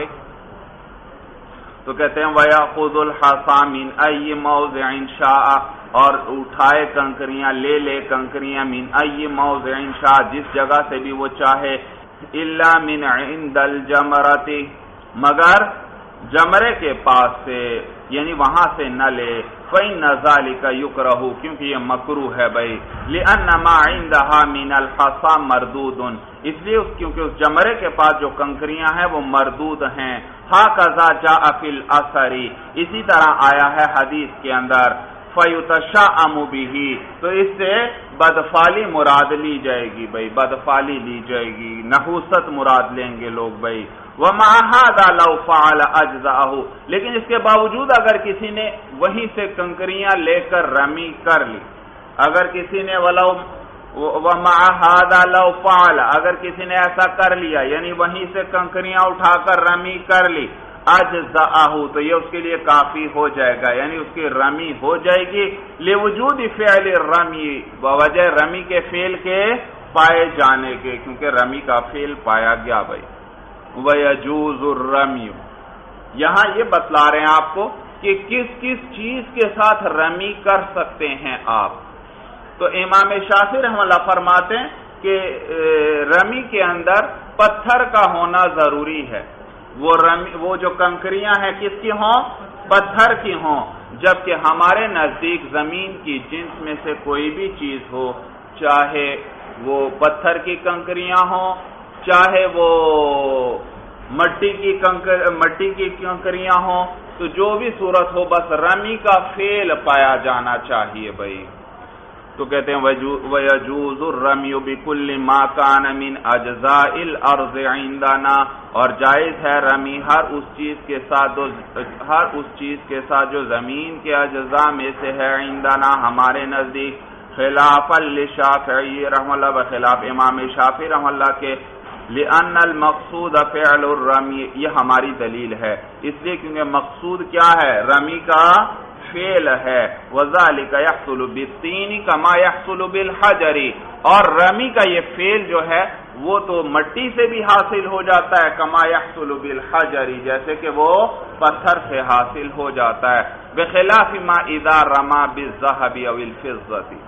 تو کہتے ہیں وَيَأْخُذُ الْحَصَى مِنْ أَيِّ مَوْضِعٍ شَاءَ، اور اٹھائے کنکریاں، لے لے کنکریاں، من أَيِّ مَوْضِعٍ شَاءَ، جس جگہ سے بھی وہ چاہے، إِلَّا مِنْ عِنْدَ الْجَمْرَةِ، مگر جمرے کے پاس سے یعنی وہاں سے نہ لے فإن ذلك یکرہ کیونکہ یہ مکروہ ہے بھائی لأن ما عندها من الحصى مردود اس لیے کیونکہ اس جمرے کے پاس جو کنکریاں ہیں وہ مردود ہیں ہاکذا جاء فی الاثر اسی طرح آیا ہے حدیث کے اندر فیتشاءم بہ تو اس سے بدفالی مراد لی جائے گی بھائی بدفالی لی جائے گی نحوست مراد لیں گے لوگ بھائی وَمَعَ هَذَا لَوْ فَعَلَ أَجْزَأَهُ لیکن اس کے باوجود اگر کسی نے وہیں سے کنکریاں لے کر رمی کر لی اگر کسی نے وَلَوْ وَمَعَ هَذَا لَوْ فَعَلَ اگر کسی نے ایسا کر لیا یعنی وہیں سے کنکریاں اٹھا کر رمی کر لی اجزاءہ تو یہ اس کے لیے کافی ہو جائے گا یعنی اس کی رمی ہو جائے گی لوجود فعل الرمی بوجہ رمی کے فعل کے پائے جانے کے کیونکہ رمی کا فعل پایا گیا بھائی وَيَجُوزُ الرَّمْيُ یہاں یہ بتلا رہے ہیں آپ کو کہ کس کس چیز کے ساتھ رمی کر سکتے ہیں آپ تو امام شافعی رحمہ اللہ فرماتے ہیں کہ رمی کے اندر پتھر کا ہونا ضروری ہے وہ رمی وہ جو کنکریاں ہیں کس کی ہوں پتھر کی ہوں جبکہ ہمارے نزدیک زمین کی جنس میں سے کوئی بھی چیز ہو چاہے وہ پتھر کی کنکریاں ہوں چاہے وہ مٹی کی کنکر مٹی کی کنکریاں ہوں تو جو بھی صورت ہو بس رمی کا فعل پایا جانا چاہیے بھائی تو کہتے ہیں وَيَجُوزُ الرَّمْيُ بِكُلِّ مَا كَانَ مِنْ أَجْزَاءِ الْأَرْضِ عِنْدَنَا اور جائز ہے رمی ہر اس چیز کے ساتھ ہر اس چیز کے ساتھ جو زمین کے اجزاء میں سے ہے عندنا ہمارے نزدیک خلاف للشافعی رحمہ اللہ بخلاف امام شافعی رحمہ اللہ کے لأن المقصود فعل الرمی یہ ہماری دلیل ہے اس لیے کیونکہ مقصود کیا ہے رمی کا فعل ہے وذالک یحصل بالطین کما یحصل بالحجر اور رمی کا یہ فعل جو ہے وہ تو مٹی سے بھی حاصل ہو جاتا ہے کما یحصل بالحجر جیسے کہ وہ پتھر سے حاصل ہو جاتا ہے بخلاف ما اذا رما بالذهب او الفضه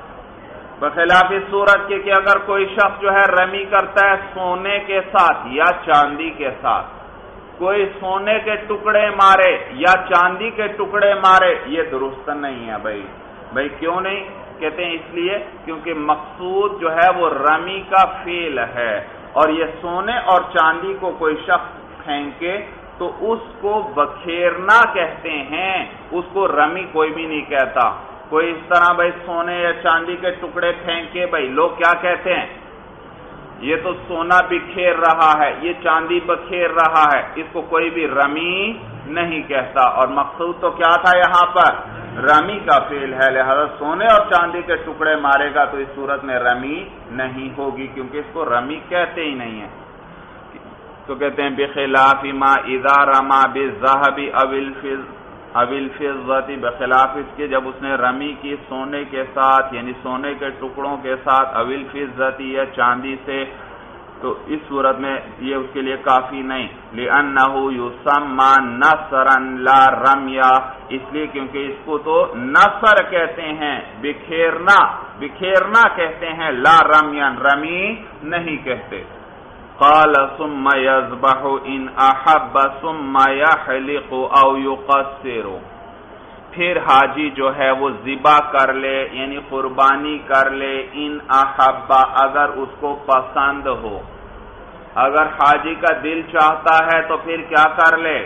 بخلاف اس صورت کے کہ اگر کوئی شخص جو ہے رمی کرتا ہے سونے کے ساتھ یا چاندی کے ساتھ کوئی سونے کے ٹکڑے مارے یا چاندی کے ٹکڑے مارے یہ درست نہیں ہے بھائی بھائی کیوں نہیں کہتے ہیں اس لیے کیونکہ مقصود جو ہے وہ رمی کا فعل ہے اور یہ سونے اور چاندی کو کوئی شخص پھینکے تو اس کو بکھیرنا کہتے ہیں اس کو رمی کوئی بھی نہیں کہتا کوئی اس طرح بھائی سونے یا چاندی کے ٹکڑے پھینکے بھائی لوگ کیا کہتے ہیں یہ تو سونا بکھیر رہا ہے یہ چاندی بکھیر رہا ہے اس کو کوئی بھی رمی نہیں کہتا اور مقصود تو کیا تھا یہاں پر رمی کا فعل ہے لہذا سونے اور چاندی کے ٹکڑے مارے گا تو اس صورت میں رمی نہیں ہوگی کیونکہ اس کو رمی کہتے ہی نہیں ہے تو کہتے ہیں بخلاف ما اذا رما بالذهب او الفضه ابل فضتی بخلاف اس کے جب اس نے رمی کی سونے کے ساتھ یعنی سونے کے ٹکڑوں کے ساتھ ابل فضتی یا چاندی سے تو اس صورت میں یہ اس کے لیے کافی نہیں لأنه يسمى نصرا لا رمیا اس لیے کیونکہ اس کو تو نصر کہتے ہیں بکھیرنا بکھیرنا کہتے ہیں لا رمیا رمی نہیں کہتے قال ثم يذبح ان احب ثم يحلق او يقصر پھر حاجی جو ہے وہ ذبح کر لے یعنی قربانی کر لے ان احب اگر اس کو پسند ہو اگر حاجی کا دل چاہتا ہے تو پھر کیا کر لے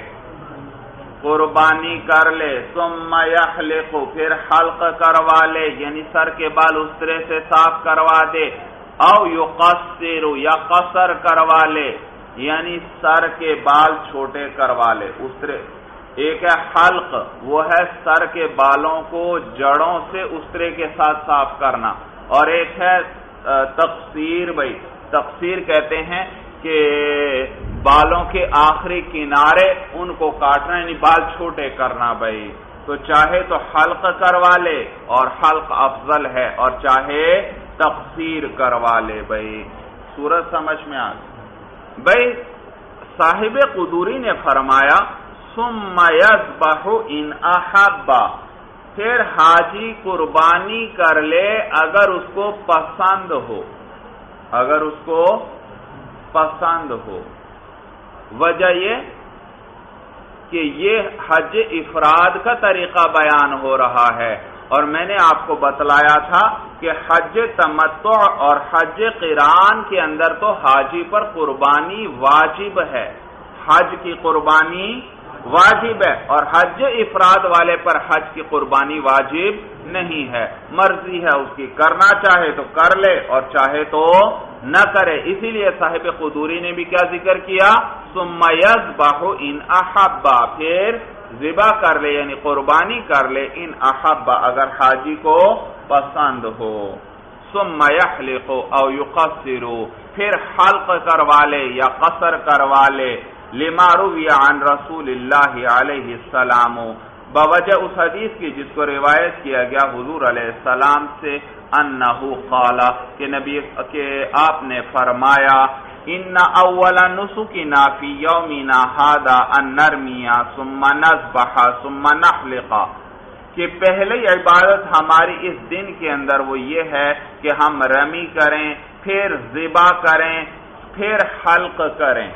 قربانی کر لے ثم يحلق پھر حلق کروا لے یعنی سر کے بال اس طرح سے صاف کروا دے او یقصر یا قصر کروا لے یعنی سر کے بال چھوٹے کروا لے اس طرح ایک ہے حلق وہ ہے سر کے بالوں کو جڑوں سے اس طرح کے ساتھ صاف کرنا اور ایک ہے تقصیر بھائی تقصیر کہتے ہیں کہ بالوں کے آخری کنارے ان کو کاٹنا یعنی بال چھوٹے کرنا بھائی تو چاہے تو حلق کروا لے اور حلق افضل ہے اور چاہے تقصیر کروا لے بھائی سورج سمجھ میں آ بھائی صاحب قدوری نے فرمایا ثم یذبح ان احب پھر حاجی قربانی کر لے اگر اس کو پسند ہو اگر اس کو پسند ہو وجہ یہ کہ یہ حج افراد کا طریقہ بیان ہو رہا ہے، اور میں نے آپ کو بتلایا تھا کہ حج تمتع اور حج قران کے اندر تو حاجی پر قربانی واجب ہے، حج کی قربانی واجب ہے، اور حج افراد والے پر حج کی قربانی واجب نہیں ہے، مرضی ہے اس کی، کرنا چاہے تو کر لے اور چاہے تو نہ کرے۔ اسی لیے صاحب قدوری نے بھی کیا ذکر کیا، ثم یذبح ان احب، پھر ذبح کر لے یعنی قربانی کر لے، ان احب اگر حاجی کو پسند ہو، ثم یحلق او یقصر، پھر حلق کروا لے یا قصر کروا لے، لما روی عن رسول اللہ علیہ السلام، بوجہ اس حدیث کی جس کو روایت کیا گیا حضور علیہ السلام سے، انہو قال، کہ نبی کہ آپ نے فرمایا، ان اول نسکنا فی یومنا ھذا ان نرمی ثم نذبح ثم نحلق، کہ پہلی عبادت ہماری اس دن کے اندر وہ یہ ہے کہ ہم رمی کریں، پھر ذبح کریں، پھر حلق کریں۔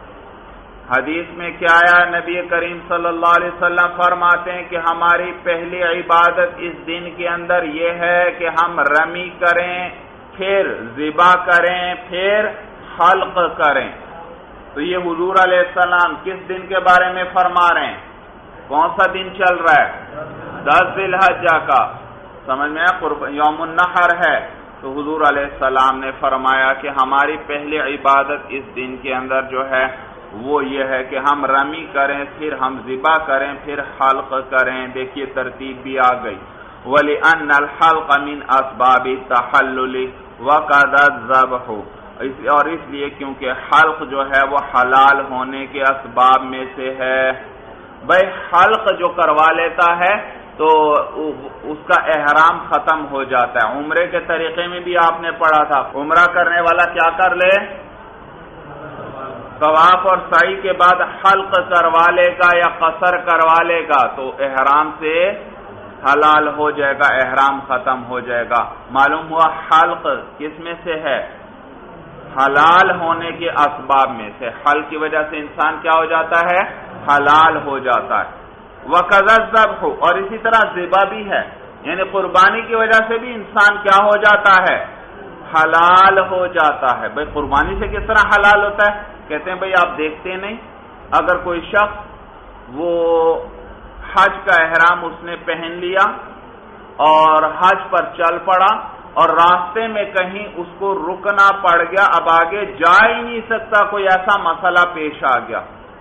حدیث میں کیا آیا، نبی کریم صلی اللہ علیہ وسلم فرماتے ہیں کہ ہماری پہلی عبادت اس دن کے اندر یہ ہے کہ ہم رمی کریں، پھر ذبح کریں، پھر حلق کریں۔ تو یہ حضور علیہ السلام کس دن کے بارے میں فرما رہے ہیں؟ کون سا دن چل رہا ہے؟ دس ذی الحجہ کا، سمجھ میں یوم النحر ہے۔ تو حضور علیہ السلام نے فرمایا کہ ہماری پہلی عبادت اس دن کے اندر جو ہے وہ یہ ہے کہ ہم رمی کریں، پھر ہم ذبح کریں، پھر حلق کریں۔ دیکھیے ترتیب بھی آ گئی، وَلِأَنَّ الْحَلْقَ مِنْ أَسْبَابِ التَّحَلُّلِ وَكَذَا الذَّبْحُ، اور اس لیے کیونکہ حلق جو ہے وہ حلال ہونے کے اسباب میں سے ہے۔ بھائی حلق جو کروا لیتا ہے تو اس کا احرام ختم ہو جاتا ہے۔ عمرے کے طریقے میں بھی آپ نے پڑھا تھا، عمرہ کرنے والا کیا کر لے، طواف اور سعی کے بعد حلق کروا لے گا یا قصر کروا لے گا تو احرام سے حلال ہو جائے گا، احرام ختم ہو جائے گا۔ معلوم ہوا حلق کس میں سے ہے، حلال ہونے کے اسباب میں سے، حلق کی وجہ سے انسان کیا ہو جاتا ہے، حلال ہو جاتا ہے۔ وَكَذَا الذَّبْحُ، اور اسی طرح ذبح بھی ہے، یعنی قربانی کی وجہ سے بھی انسان کیا ہو جاتا ہے، حلال ہو جاتا ہے۔ بھئی قربانی سے کس طرح حلال ہوتا ہے؟ کہتے ہیں بھئی آپ دیکھتے نہیں، اگر کوئی شخص وہ حج کا احرام اس نے پہن لیا اور حج پر چل پڑا اور راستے میں کہیں اس کو رکنا پڑ گیا، اب آگے جا ہی نہیں سکتا، کوئی ایسا مسئلہ پیش آ گیا،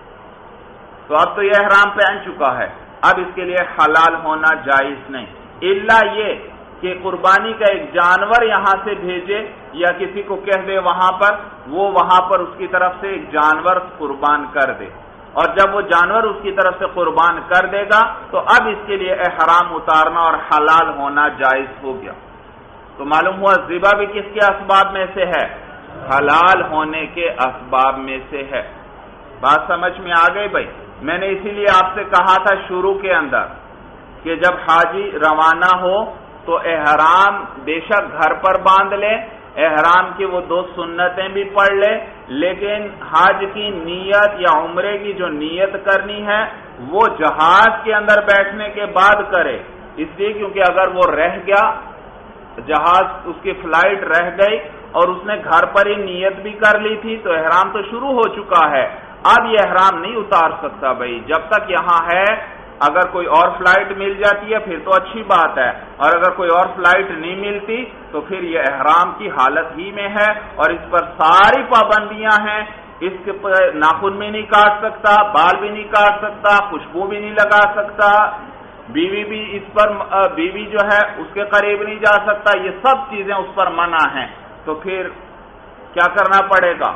تو اب تو یہ احرام پہن چکا ہے، اب اس کے لیے حلال ہونا جائز نہیں، الا یہ کہ قربانی کا ایک جانور یہاں سے بھیجے یا کسی کو کہہ دے وہاں پر، وہ وہاں پر اس کی طرف سے ایک جانور قربان کر دے، اور جب وہ جانور اس کی طرف سے قربان کر دے گا تو اب اس کے لیے احرام اتارنا اور حلال ہونا جائز ہو گیا۔ تو معلوم ہوا ذبح بھی کس کے اسباب میں سے ہے، حلال ہونے کے اسباب میں سے ہے۔ بات سمجھ میں آ گئی بھائی؟ میں نے اسی لیے آپ سے کہا تھا شروع کے اندر کہ جب حاجی روانہ ہو تو احرام بے شک گھر پر باندھ لے، احرام کی وہ دو سنتیں بھی پڑھ لے، لیکن حج کی نیت یا عمرے کی جو نیت کرنی ہے وہ جہاز کے اندر بیٹھنے کے بعد کرے، اس لیے کیونکہ اگر وہ رہ گیا، جہاز اس کی فلائٹ رہ گئی اور اس نے گھر پر ہی نیت بھی کر لی تھی تو احرام تو شروع ہو چکا ہے، اب یہ احرام نہیں اتار سکتا بھائی جب تک یہاں ہے۔ اگر کوئی اور فلائٹ مل جاتی ہے پھر تو اچھی بات ہے، اور اگر کوئی اور فلائٹ نہیں ملتی تو پھر یہ احرام کی حالت ہی میں ہے، اور اس پر ساری پابندیاں ہیں، اس کے ناخن بھی نہیں کاٹ سکتا، بال بھی نہیں کاٹ سکتا، خوشبو بھی نہیں لگا سکتا، بیوی بھی اس پر بیوی جو ہے اس کے قریب نہیں جا سکتا، یہ سب چیزیں اس پر منع ہیں۔ تو پھر کیا کرنا پڑے گا؟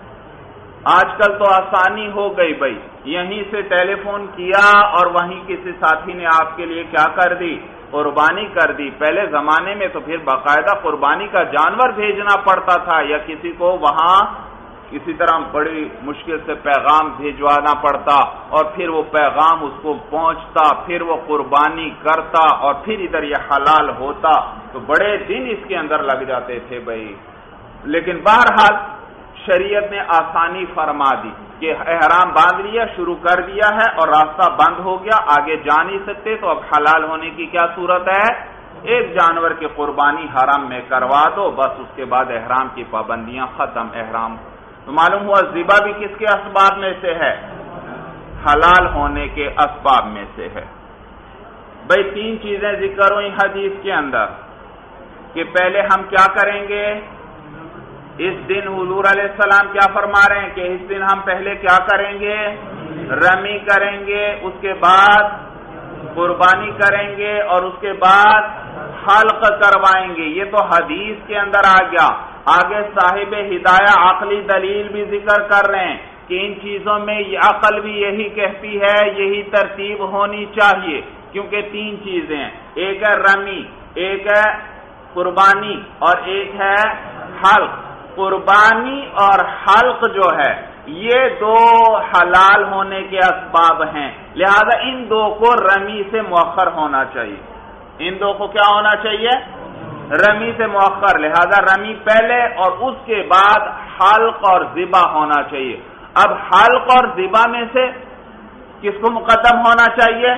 آج کل تو آسانی ہو گئی بھائی، یہیں سے ٹیلی فون کیا اور وہیں کسی ساتھی نے آپ کے لیے کیا کر دی، قربانی کر دی۔ پہلے زمانے میں تو پھر باقاعدہ قربانی کا جانور بھیجنا پڑتا تھا یا کسی کو وہاں کسی طرح بڑی مشکل سے پیغام بھیجوانا پڑتا اور پھر وہ پیغام اس کو پہنچتا، پھر وہ قربانی کرتا اور پھر ادھر یہ حلال ہوتا، تو بڑے دن اس کے اندر لگ جاتے تھے بھائی۔ لیکن بہرحال شریعت نے آسانی فرما دی، کہ احرام باندھ لیا، شروع کر دیا ہے اور راستہ بند ہو گیا، آگے جا نہیں سکتے، تو اب حلال ہونے کی کیا صورت ہے؟ ایک جانور کی قربانی حرم میں کروا دو، بس اس کے بعد احرام کی پابندیاں ختم۔ احرام تو معلوم ہوا ذبح بھی کس کے اسباب میں سے ہے؟ حلال ہونے کے اسباب میں سے ہے۔ بھئی تین چیزیں ذکر ہوئی حدیث کے اندر کہ پہلے ہم کیا کریں گے؟ اس دن حضور علیہ السلام کیا فرما رہے ہیں کہ اس دن ہم پہلے کیا کریں گے؟ رمی کریں گے، اس کے بعد قربانی کریں گے اور اس کے بعد حلق کروائیں گے۔ یہ تو حدیث کے اندر آ گیا۔ آگے صاحب ہدایہ عقلی دلیل بھی ذکر کر رہے ہیں کہ ان چیزوں میں عقل بھی یہی کہتی ہے، یہی ترتیب ہونی چاہیے، کیونکہ تین چیزیں ہیں، ایک ہے رمی، ایک ہے قربانی اور ایک ہے حلق۔ قربانی اور حلق جو ہے یہ دو حلال ہونے کے اسباب ہیں، لہذا ان دو کو رمی سے مؤخر ہونا چاہیے۔ ان دو کو کیا ہونا چاہیے؟ رمی سے مؤخر، لہذا رمی پہلے اور اس کے بعد حلق اور ذبح ہونا چاہیے۔ اب حلق اور ذبح میں سے کس کو مقدم ہونا چاہیے؟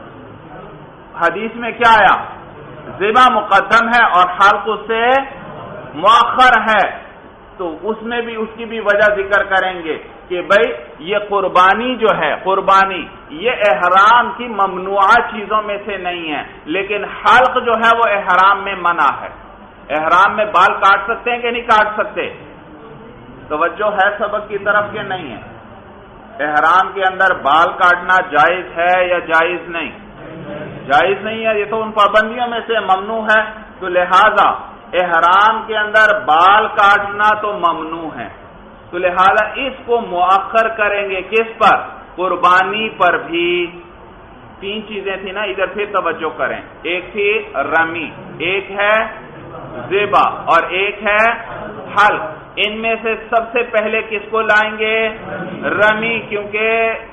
حدیث میں کیا آیا؟ ذبح مقدم ہے اور حلق اس سے مؤخر ہے، تو اس میں بھی اس کی بھی وجہ ذکر کریں گے کہ بھئی یہ قربانی جو ہے، قربانی یہ احرام کی ممنوعہ چیزوں میں سے نہیں ہے، لیکن حلق جو ہے وہ احرام میں منع ہے۔ احرام میں بال کاٹ سکتے ہیں کہ نہیں کاٹ سکتے؟ توجہ ہے سبق کی طرف کہ نہیں ہے؟ احرام کے اندر بال کاٹنا جائز ہے یا جائز نہیں؟ جائز نہیں ہے، یہ تو ان پابندیوں میں سے ممنوع ہے، تو لہذا احرام کے اندر بال کاٹنا تو ممنوع ہے، تو لہذا اس کو مؤخر کریں گے کس پر؟ قربانی پر بھی۔ تین چیزیں تھی نا، ادھر پھر توجہ کریں، ایک تھی رمی، ایک ہے ذبح اور ایک ہے حلق۔ ان میں سے سب سے پہلے کس کو لائیں گے؟ رمی، کیونکہ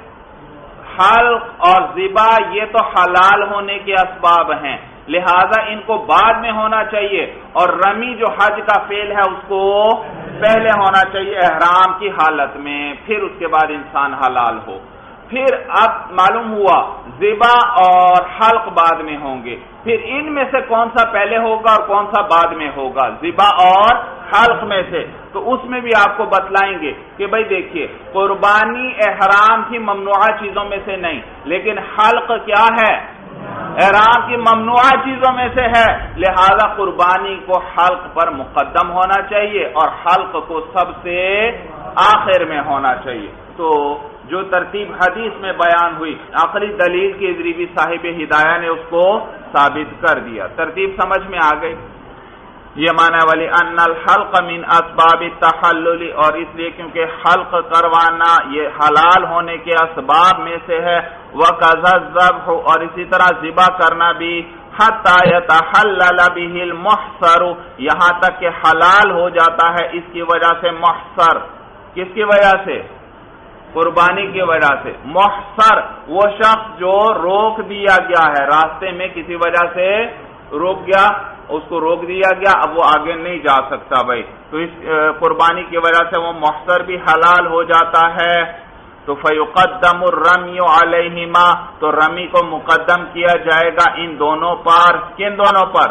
حلق اور ذبح یہ تو حلال ہونے کے اسباب ہیں، لہذا ان کو بعد میں ہونا چاہیے، اور رمی جو حج کا فعل ہے اس کو پہلے ہونا چاہیے احرام کی حالت میں، پھر اس کے بعد انسان حلال ہو۔ پھر اب معلوم ہوا ذبح اور حلق بعد میں ہوں گے، پھر ان میں سے کون سا پہلے ہوگا اور کون سا بعد میں ہوگا؟ ذبح اور حلق میں سے، تو اس میں بھی آپ کو بتلائیں گے کہ بھئی دیکھیے قربانی احرام کی ممنوعہ چیزوں میں سے نہیں، لیکن حلق کیا ہے؟ احرام کی ممنوعہ چیزوں میں سے ہے، لہذا قربانی کو حلق پر مقدم ہونا چاہیے اور حلق کو سب سے آخر میں ہونا چاہیے۔ تو جو ترتیب حدیث میں بیان ہوئی عقلی دلیل کے ذریعے بھی صاحب ہدایہ نے اس کو ثابت کر دیا۔ ترتیب سمجھ میں آ گئی؟ یہ معنی والی ان الحلق من اسباب التحلل، اور اس لیے کیونکہ حلق کروانا یہ حلال ہونے کے اسباب میں سے ہے، وَكَذَا الذَّبْحُ، اور اسی طرح ذبح کرنا بھی، حَتَّى يَتَحَلَّلَ بِهِ الْمُحْصَرُ، یہاں تک کہ حلال ہو جاتا ہے اس کی وجہ سے محصر۔ کس کی وجہ سے؟ قربانی کی وجہ سے۔ محصر وہ شخص جو روک دیا گیا ہے، راستے میں کسی وجہ سے روک گیا، اس کو روک دیا گیا، اب وہ آگے نہیں جا سکتا بھائی، تو اس قربانی کی وجہ سے وہ محصر بھی حلال ہو جاتا ہے۔ تو فَيُقَدَّمُ الرَّمْيُ عَلَيْهِمَا، تو رمی کو مقدم کیا جائے گا ان دونوں پر۔ کن دونوں پر؟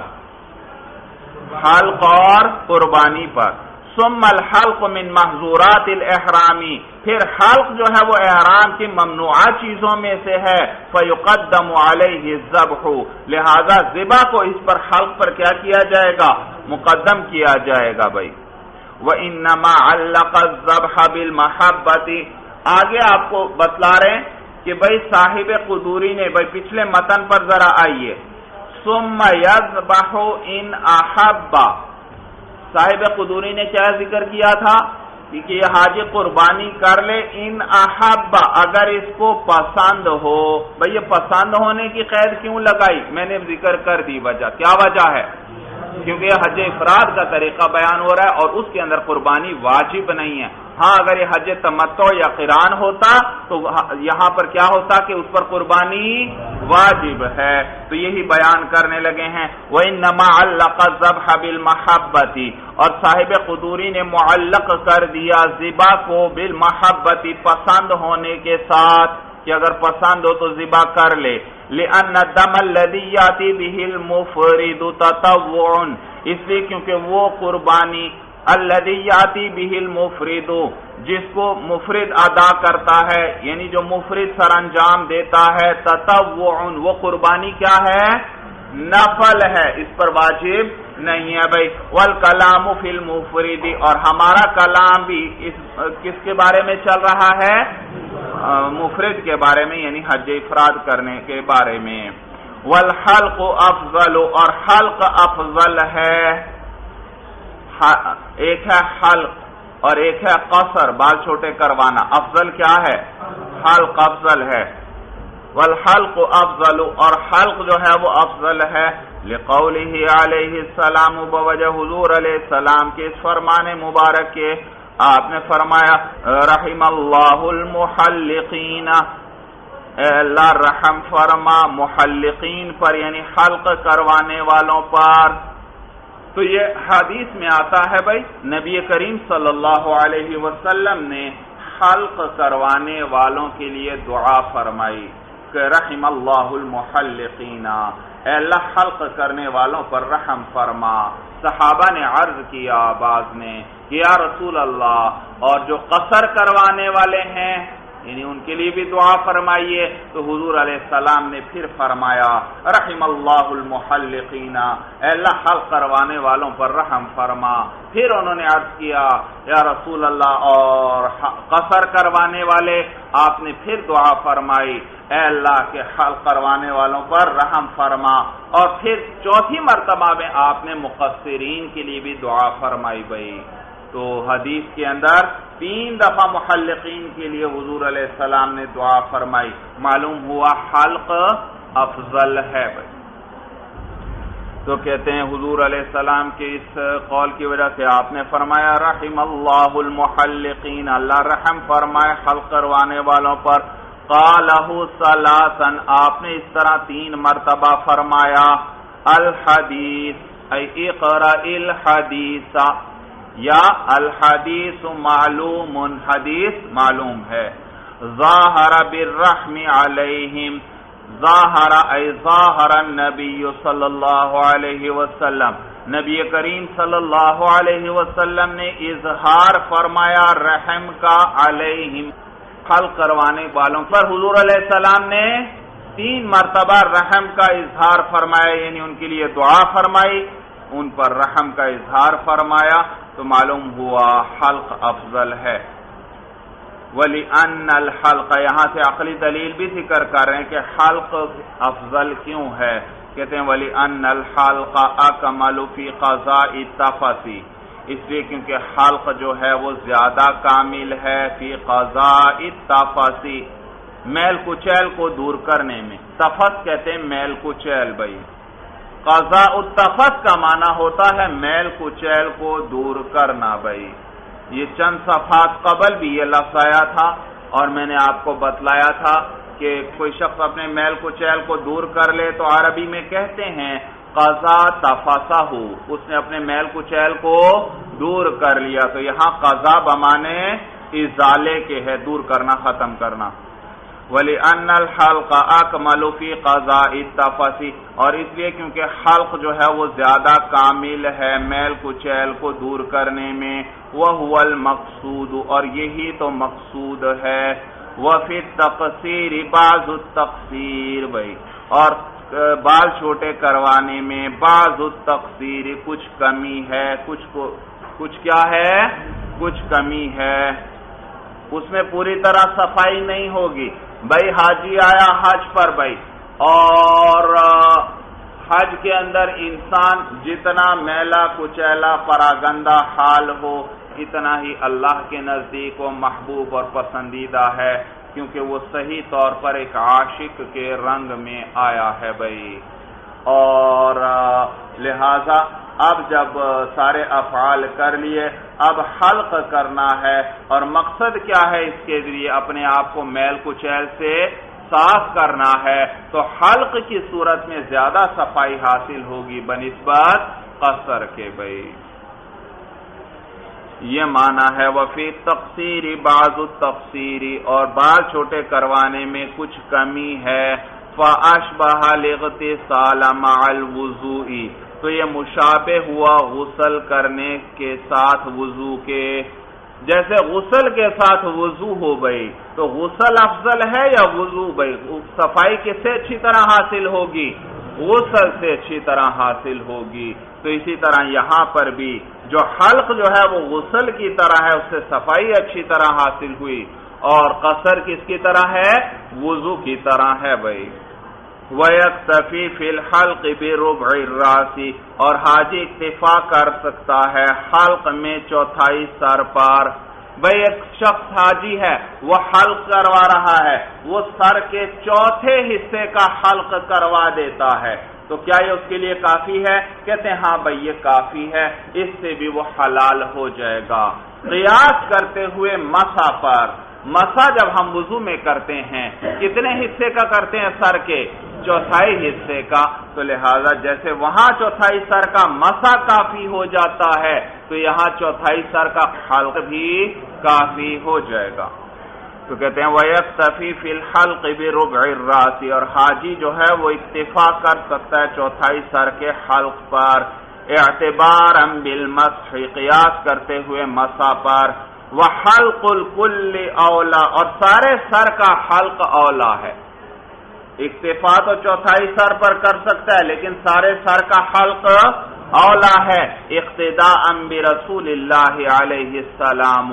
حلق اور قربانی پر۔ ثم الحلق من محظورات الاحرامی، پھر حلق جو ہے وہ احرام کی ممنوعہ چیزوں میں سے ہے، فیقدم علیہ الذبح، لہذا ذبح کو اس پر حلق پر کیا کیا جائے گا؟ مقدم کیا جائے گا بھائی۔ وَإِنَّمَا عَلَّقَ الذَّبْحَ بِالْمَحَبَّةِ، آگے آپ کو بتلا رہے ہیں کہ بھائی صاحب قدوری نے، بھائی پچھلے متن پر ذرا آئیے، ثم يذبح ان احب، صاحب قدوری نے کیا ذکر کیا تھا کہ یہ حاجی قربانی کر لے ان احب، اگر اس کو پسند ہو۔ بھئی یہ پسند ہونے کی قید کیوں لگائی؟ میں نے ذکر کر دی وجہ، کیا وجہ ہے؟ کیونکہ یہ حج افراد کا طریقہ بیان ہو رہا ہے اور اس کے اندر قربانی واجب نہیں ہے۔ ہاں اگر یہ حج تمتع یا قران ہوتا تو یہاں پر کیا ہوتا کہ اس پر قربانی واجب ہے۔ تو یہی بیان کرنے لگے ہیں وَإِنَّمَا عَلَّقَ الذَّبْحَ بِالْمَحَبَّةِ، اور صاحب قدوری نے معلق کر دیا ذبح کو بالمحبت، پسند ہونے کے ساتھ، کہ اگر پسند ہو تو ذبح کر لے۔ لِأَنَّ الدَّمَ الَّذِي يَأْتِي بِهِ الْمُفْرِدُ تَطَوُّعٌ، اس لیے کیونکہ وہ قربانی الَّذِي يَأْتِي بِهِ الْمُفْرِدُ، جس کو مفرد ادا کرتا ہے، یعنی جو مفرد سر انجام دیتا ہے، تطوع، وہ قربانی کیا ہے؟ نفل ہے، اس پر واجب نہیں ہے بھائی۔ والکلام فی المفرد، اور ہمارا کلام بھی اس کس کے بارے میں چل رہا ہے؟ مفرد کے بارے میں، یعنی حج افراد کرنے کے بارے میں۔ والحلق افضل، اور حلق افضل ہے، ایک ہے حلق اور ایک ہے قصر، بال چھوٹے کروانا۔ افضل کیا ہے؟ حلق افضل ہے۔ والحلق افضل، اور حلق جو ہے وہ افضل ہے، لقولہ علیہ السلام، بوجہ حضور علیہ السلام کے اس فرمان مبارک کے، آپ نے فرمایا رحم اللہ المحلقین، اے اللہ رحم فرما محلقین پر، یعنی حلق کروانے والوں پر۔ تو یہ حدیث میں آتا ہے بھائی نبی کریم صلی اللہ علیہ وسلم نے حلق کروانے والوں کے لیے دعا فرمائی کہ رحم اللہ المحلقین، اے اللہ حلق کرنے والوں پر رحم فرما۔ صحابہ نے عرض کیا بعض نے کہ یا رسول اللہ، اور جو قصر کروانے والے ہیں یعنی ان کے لیے بھی دعا فرمائیے۔ تو حضور علیہ السلام نے پھر فرمایا رحم اللہ المحلقین، اے اللہ حلق کروانے والوں پر رحم فرما۔ پھر انہوں نے عرض کیا یا رسول اللہ، اور قصر کروانے والے، آپ نے پھر دعا فرمائی اے اللہ کے حلق کروانے والوں پر رحم فرما۔ اور پھر چوتھی مرتبہ میں آپ نے مقصرین کے لیے بھی دعا فرمائی بھائی۔ تو حدیث کے اندر تین دفعہ محلقین کے لیے حضور علیہ السلام نے دعا فرمائی، معلوم ہوا حلق افضل ہے بھائی۔ تو کہتے ہیں حضور علیہ السلام کے اس قول کی وجہ سے آپ نے فرمایا رحم اللہ المحلقین، اللہ رحم فرمائے حلق کروانے والوں پر۔ قالہ ثلاثا، آپ نے اس طرح تین مرتبہ فرمایا۔ الحدیث ای اقرأ الحدیث، یا الحدیث معلوم، حدیث معلوم ہے۔ ظاہر بالرحم علیہم، ظاہر ای ظاہر النبی صلی اللہ علیہ وسلم، نبی کریم صلی اللہ علیہ وسلم نے اظہار فرمایا رحم کا علیہم، حلق کروانے والوں پر حضور علیہ السلام نے تین مرتبہ رحم کا اظہار فرمایا، یعنی ان کے لیے دعا فرمائی، ان پر رحم کا اظہار فرمایا، تو معلوم ہوا حلق افضل ہے۔ وَلِأَنَّ الْحَلْقَ، یہاں سے عقلی دلیل بھی ذکر کر رہے ہیں کہ حلق افضل کیوں ہے، کہتے ہیں وَلِأَنَّ الْحَلْقَ أَكْمَلُ فِي قَضَاءِ التَّفَثِ، اس لیے کیونکہ حلق جو ہے وہ زیادہ کامل ہے فی قضاء التفث، میل کچیل کو دور کرنے میں۔ تفث کہتے ہیں میل کچیل بھائی، قضاء التفث کا معنی ہوتا ہے میل کچیل کو دور کرنا بھائی۔ یہ چند صفحات قبل بھی یہ لفظ آیا تھا، اور میں نے آپ کو بتلایا تھا کہ کوئی شخص اپنے میل کچیل کو دور کر لے تو عربی میں کہتے ہیں قضا تفسہ، اس نے اپنے میل کچیل کو دور کر لیا۔ تو یہاں قضا بمانے ازالے کے ہے، دور کرنا، ختم کرنا۔ وَلِأَنَّ الْحَلْقَ أَكْمَلُ فِي قَضَاءِ التَّفَثِ، اور اس لیے کیونکہ حلق جو ہے وہ زیادہ کامل ہے میل کچیل کو دور کرنے میں۔ وَهُوَ الْمَقْصُودُ، اور یہی تو مقصود ہے۔ وَفِي التَّقْصِيرِ بَعْضُ التَّقْصِيرِ بھائی، اور بال چھوٹے کروانے میں بعض التقصیر، کچھ کمی ہے، کچھ کو کچھ کیا ہے، کچھ کمی ہے، اس میں پوری طرح صفائی نہیں ہوگی بھائی۔ حاجی آیا حج پر بھائی، اور حج کے اندر انسان جتنا میلا کچیلا پراگندہ حال ہو، اتنا ہی اللہ کے نزدیک وہ محبوب اور پسندیدہ ہے، کیونکہ وہ صحیح طور پر ایک عاشق کے رنگ میں آیا ہے بھائی۔ اور لہذا اب جب سارے افعال کر لیے، اب حلق کرنا ہے، اور مقصد کیا ہے اس کے ذریعے اپنے آپ کو میل کچیل سے صاف کرنا ہے تو حلق کی صورت میں زیادہ صفائی حاصل ہوگی بنسبت قصر کے بھائی. یہ معنی ہے وفی تقصیری بعض التقصیری، اور بال چھوٹے کروانے میں کچھ کمی ہے. فاشبہ الاغتسال مع الوضوء، تو یہ مشابہ ہوا غسل کرنے کے ساتھ وضو کے. جیسے غسل کے ساتھ وضو ہو گئی تو غسل افضل ہے یا وضو بھائی؟ صفائی کس سے اچھی طرح حاصل ہوگی؟ غسل سے اچھی طرح حاصل ہوگی. تو اسی طرح یہاں پر بھی جو حلق جو ہے وہ غسل کی طرح ہے، اس سے صفائی اچھی طرح حاصل ہوئی، اور قصر کس کی طرح ہے؟ وضو کی طرح ہے بھائی. وَيَكْتَفِي فِي الْحَلْقِ بِرُبْعِ الرَّاسِ، اور حاجی اکتفا کر سکتا ہے حلق میں چوتھائی سر پر. بھائی ایک شخص حاجی ہے، وہ حلق کروا رہا ہے، وہ سر کے چوتھے حصے کا حلق کروا دیتا ہے، تو کیا یہ اس کے لیے کافی ہے؟ کہتے ہیں ہاں بھائی یہ کافی ہے، اس سے بھی وہ حلال ہو جائے گا. قیاس کرتے ہوئے مسح پر، مسح جب ہم وضو میں کرتے ہیں کتنے حصے کا کرتے ہیں؟ سر کے چوتھائی حصے کا. تو لہذا جیسے وہاں چوتھائی سر کا مسح کافی ہو جاتا ہے تو یہاں چوتھائی سر کا حلق بھی کافی ہو جائے گا. تو کہتے ہیں وَيَكْتَفِي فِي الْحَلْقِ بِرُبْعِ الرَّاسِ، اور حاجی جو ہے وہ اکتفا کر سکتا ہے چوتھائی سر کے حلق پر، اعتباراً بالمسح، قیاس کرتے ہوئے مسح پر. وَحَلْقُ الْكُلِّ اولا، اور سارے سر کا حلق اولا ہے. اکتفا تو چوتھائی سر پر کر سکتا ہے لیکن سارے سر کا حلق اولا ہے. اقتداءً برسول اللہ علیہ السلام،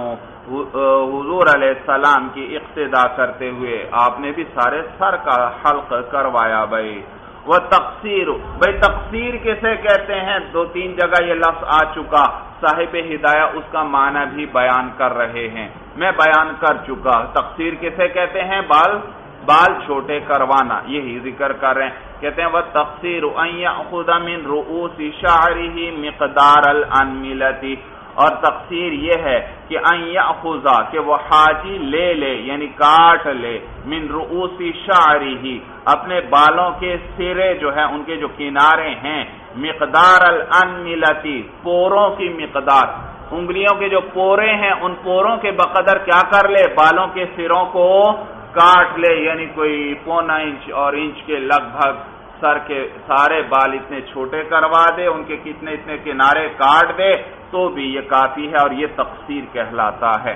حضور علیہ السلام کی اقتدا کرتے ہوئے آپ نے بھی سارے سر کا حلق کروایا بھائی. وہ تقصیر، بھائی تقصیر کسے کہتے ہیں؟ دو تین جگہ یہ لفظ آ چکا، صاحب ہدایہ اس کا معنی بھی بیان کر رہے ہیں، میں بیان کر چکا. تقصیر کسے کہتے ہیں؟ بال بال چھوٹے کروانا، یہی ذکر کر رہے ہیں. کہتے ہیں وہ تقصیر ان یأخذ من رؤوس شعره مقدار الانملۃ، اور تقصیر یہ ہے کہ ان یأخذ، کہ وہ حاجی لے لے یعنی کاٹ لے، من رؤوس شعره، اپنے بالوں کے سرے جو ہے ان کے جو کنارے ہیں، مقدار الانملۃ، پوروں کی مقدار، انگلیوں کے جو پورے ہیں ان پوروں کے بقدر کیا کر لے؟ بالوں کے سروں کو کاٹ لے، یعنی کوئی پونا انچ اور انچ کے لگ بھگ سر کے سارے بال اتنے چھوٹے کروا دے، ان کے کتنے اتنے کنارے کاٹ دے تو بھی یہ کافی ہے، اور یہ تقصیر کہلاتا ہے.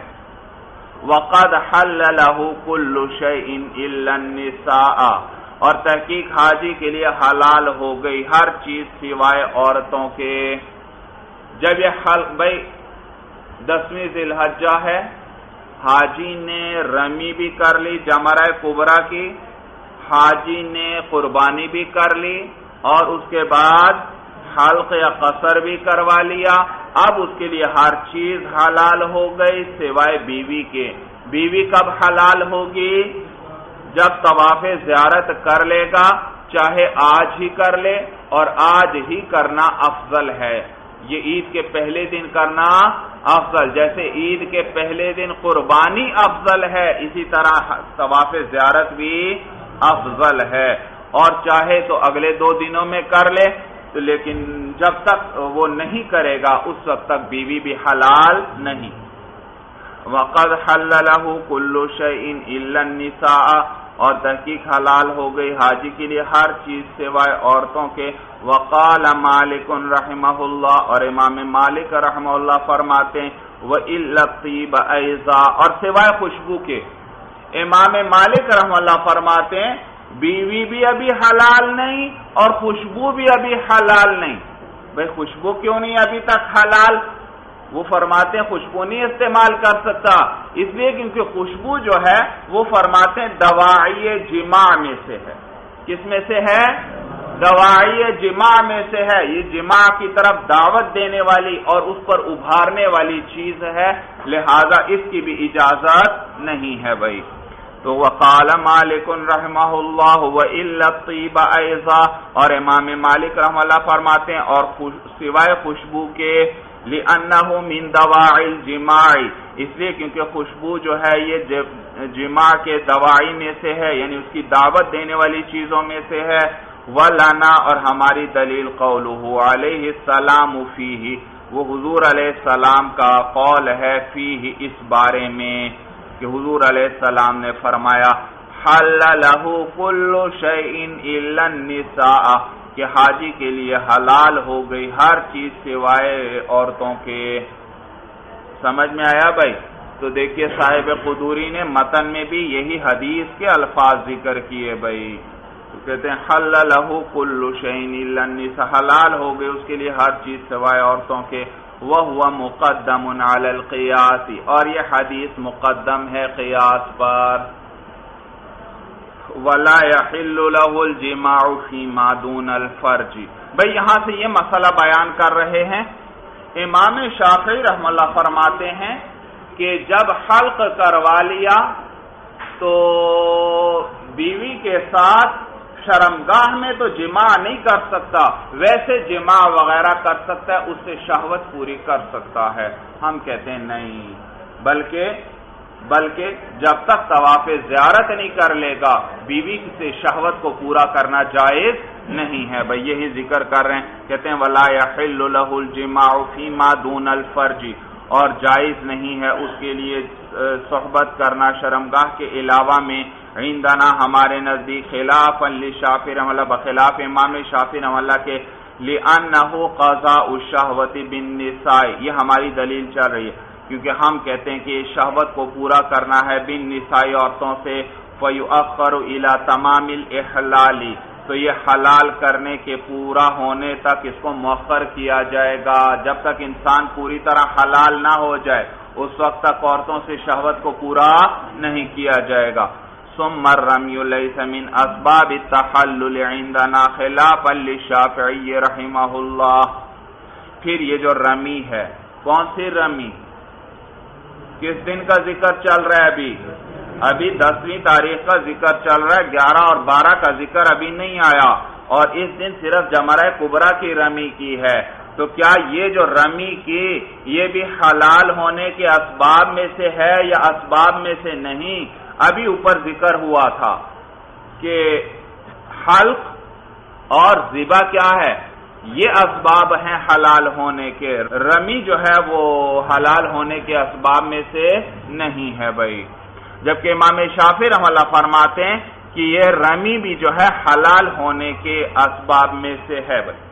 وَقَدْ حَلَّ لَهُ كُلُّ شَيْءٍ إِلَّا النِّسَاءَ، اور تحقیق حاجی کے لیے حلال ہو گئی ہر چیز سوائے عورتوں کے. جب یہ حلق، بھائی دسویں ذی الحجہ ہے، حاجی نے رمی بھی کر لی جمرہ کبریٰ کی، حاجی نے قربانی بھی کر لی، اور اس کے بعد حلق یا قصر بھی کروا لیا. اب اس کے لیے ہر چیز حلال ہو گئی سوائے بیوی کے. بیوی کب حلال ہوگی؟ جب طواف زیارت کر لے گا، چاہے آج ہی کر لے، اور آج ہی کرنا افضل ہے. یہ عید کے پہلے دن کرنا افضل، جیسے عید کے پہلے دن قربانی افضل ہے اسی طرح طواف زیارت بھی افضل ہے. اور چاہے تو اگلے دو دنوں میں کر لے، تو لیکن جب تک وہ نہیں کرے گا اس وقت تک بیوی بھی حلال نہیں. وَقَدْ حَلَّ لَهُ كُلُّ شَيْءٍ إِلَّا النِّسَاءَ، اور تحقیق حلال ہو گئی حاجی کے لیے ہر چیز سوائے عورتوں کے. وقال مالک رحمہ اللہ، اور امام مالک رحمہ اللہ فرماتے ہیں وَإِلَّا الطِّيبَ أَيْضًا، اور سوائے خوشبو کے. امام مالک رحمہ اللہ فرماتے ہیں بیوی بھی ابھی حلال نہیں اور خوشبو بھی ابھی حلال نہیں. بھئی خوشبو کیوں نہیں ابھی تک حلال؟ وہ فرماتے ہیں خوشبو نہیں استعمال کر سکتا، اس لیے کیونکہ خوشبو جو ہے وہ فرماتے ہیں دواعی جماع میں سے ہے. کس میں سے ہے؟ دواعی جماع میں سے ہے. یہ جماع کی طرف دعوت دینے والی اور اس پر ابھارنے والی چیز ہے، لہذا اس کی بھی اجازت نہیں ہے بھائی. تو وقال مالک رحمہ اللہ وإلا الطیب ایضا، اور امام مالک رحمہ اللہ فرماتے ہیں اور سوائے خوشبو کے لأنه من دواعی الجماع، اس لیے کیونکہ خوشبو جو ہے یہ جماع کے دواعی میں سے ہے، یعنی اس کی دعوت دینے والی چیزوں میں سے ہے۔ وَلَنَا، اور ہماری دلیل قولہ علیہ السلام فیہ، وہ حضور علیہ السلام کا قول ہے فیہ، اس بارے میں کہ حضور علیہ السلام نے فرمایا حل لہ کل شیء الا النساء، کہ حاجی کے لیے حلال ہو گئی ہر چیز سوائے عورتوں کے۔ سمجھ میں آیا بھائی؟ تو دیکھیے صاحب قدوری نے متن میں بھی یہی حدیث کے الفاظ ذکر کیے بھائی، تو کہتے ہیں حل لہ کل شیء الا النساء، حلال ہو گئی اس کے لیے ہر چیز سوائے عورتوں کے۔ وَهُوَ مُقَدَّمٌ عَلَى الْقِيَاسِ، اور یہ حدیث مقدم ہے قیاس پر۔ وَلَا يَحِلُّ لَهُ الْجِمَاعُ فِي مَا دُونَ الْفَرْجِ، بھئی یہاں سے یہ مسئلہ بیان کر رہے ہیں۔ امام شافعی رحمہ اللہ فرماتے ہیں کہ جب حلق کروا لیا تو بیوی کے ساتھ شرمگاہ میں تو جماع نہیں کر سکتا، ویسے جماع وغیرہ کر سکتا ہے، اس سے شہوت پوری کر سکتا ہے۔ ہم کہتے ہیں نہیں، بلکہ بلکہ جب تک طواف زیارت نہیں کر لے گا بیوی سے شہوت کو پورا کرنا جائز نہیں ہے۔ بھئی یہی ذکر کر رہے ہیں، کہتے ہیں وَلَا يَحِلُّ لَهُ الْجِمَاعُ فِي مَا دُونَ الْفَرْجِ، اور جائز نہیں ہے اس کے لیے صحبت کرنا شرمگاہ کے علاوہ میں، عندنا ہمارے نزدیک خلافا للشافعی رحمہ اللہ، بخلاف امام شافعی رحمہ اللہ کے، لأنه قضاء الشہوۃ بالنساء، یہ ہماری دلیل چل رہی ہے کیونکہ ہم کہتے ہیں کہ شہوت کو پورا کرنا ہے بالنساء، عورتوں سے، فیؤخر الی تمام الاحلال، تو یہ حلال کرنے کے پورا ہونے تک اس کو مؤخر کیا جائے گا، جب تک انسان پوری طرح حلال نہ ہو جائے اس وقت تک عورتوں سے شہوت کو پورا نہیں کیا جائے گا۔ ثم الرمی لیس من اسباب التحلل عندنا خلافا للشافعی رحمہ اللہ، پھر یہ جو رمی ہے، کون سی رمی؟ کس دن کا ذکر چل رہا ہے؟ ابھی ابھی دسویں تاریخ کا ذکر چل رہا ہے، گیارہ اور بارہ کا ذکر ابھی نہیں آیا، اور اس دن صرف جمرہ کبریٰ کی رمی کی ہے۔ تو کیا یہ جو رمی کی یہ بھی حلال ہونے کے اسباب میں سے ہے یا اسباب میں سے نہیں؟ ابھی اوپر ذکر ہوا تھا کہ حلق اور ذبح کیا ہے، یہ اسباب ہیں حلال ہونے کے، رمی جو ہے وہ حلال ہونے کے اسباب میں سے نہیں ہے بھائی، جبکہ امام شافعی رحمہ اللہ فرماتے ہیں کہ یہ رمی بھی جو ہے حلال ہونے کے اسباب میں سے ہے بھائی۔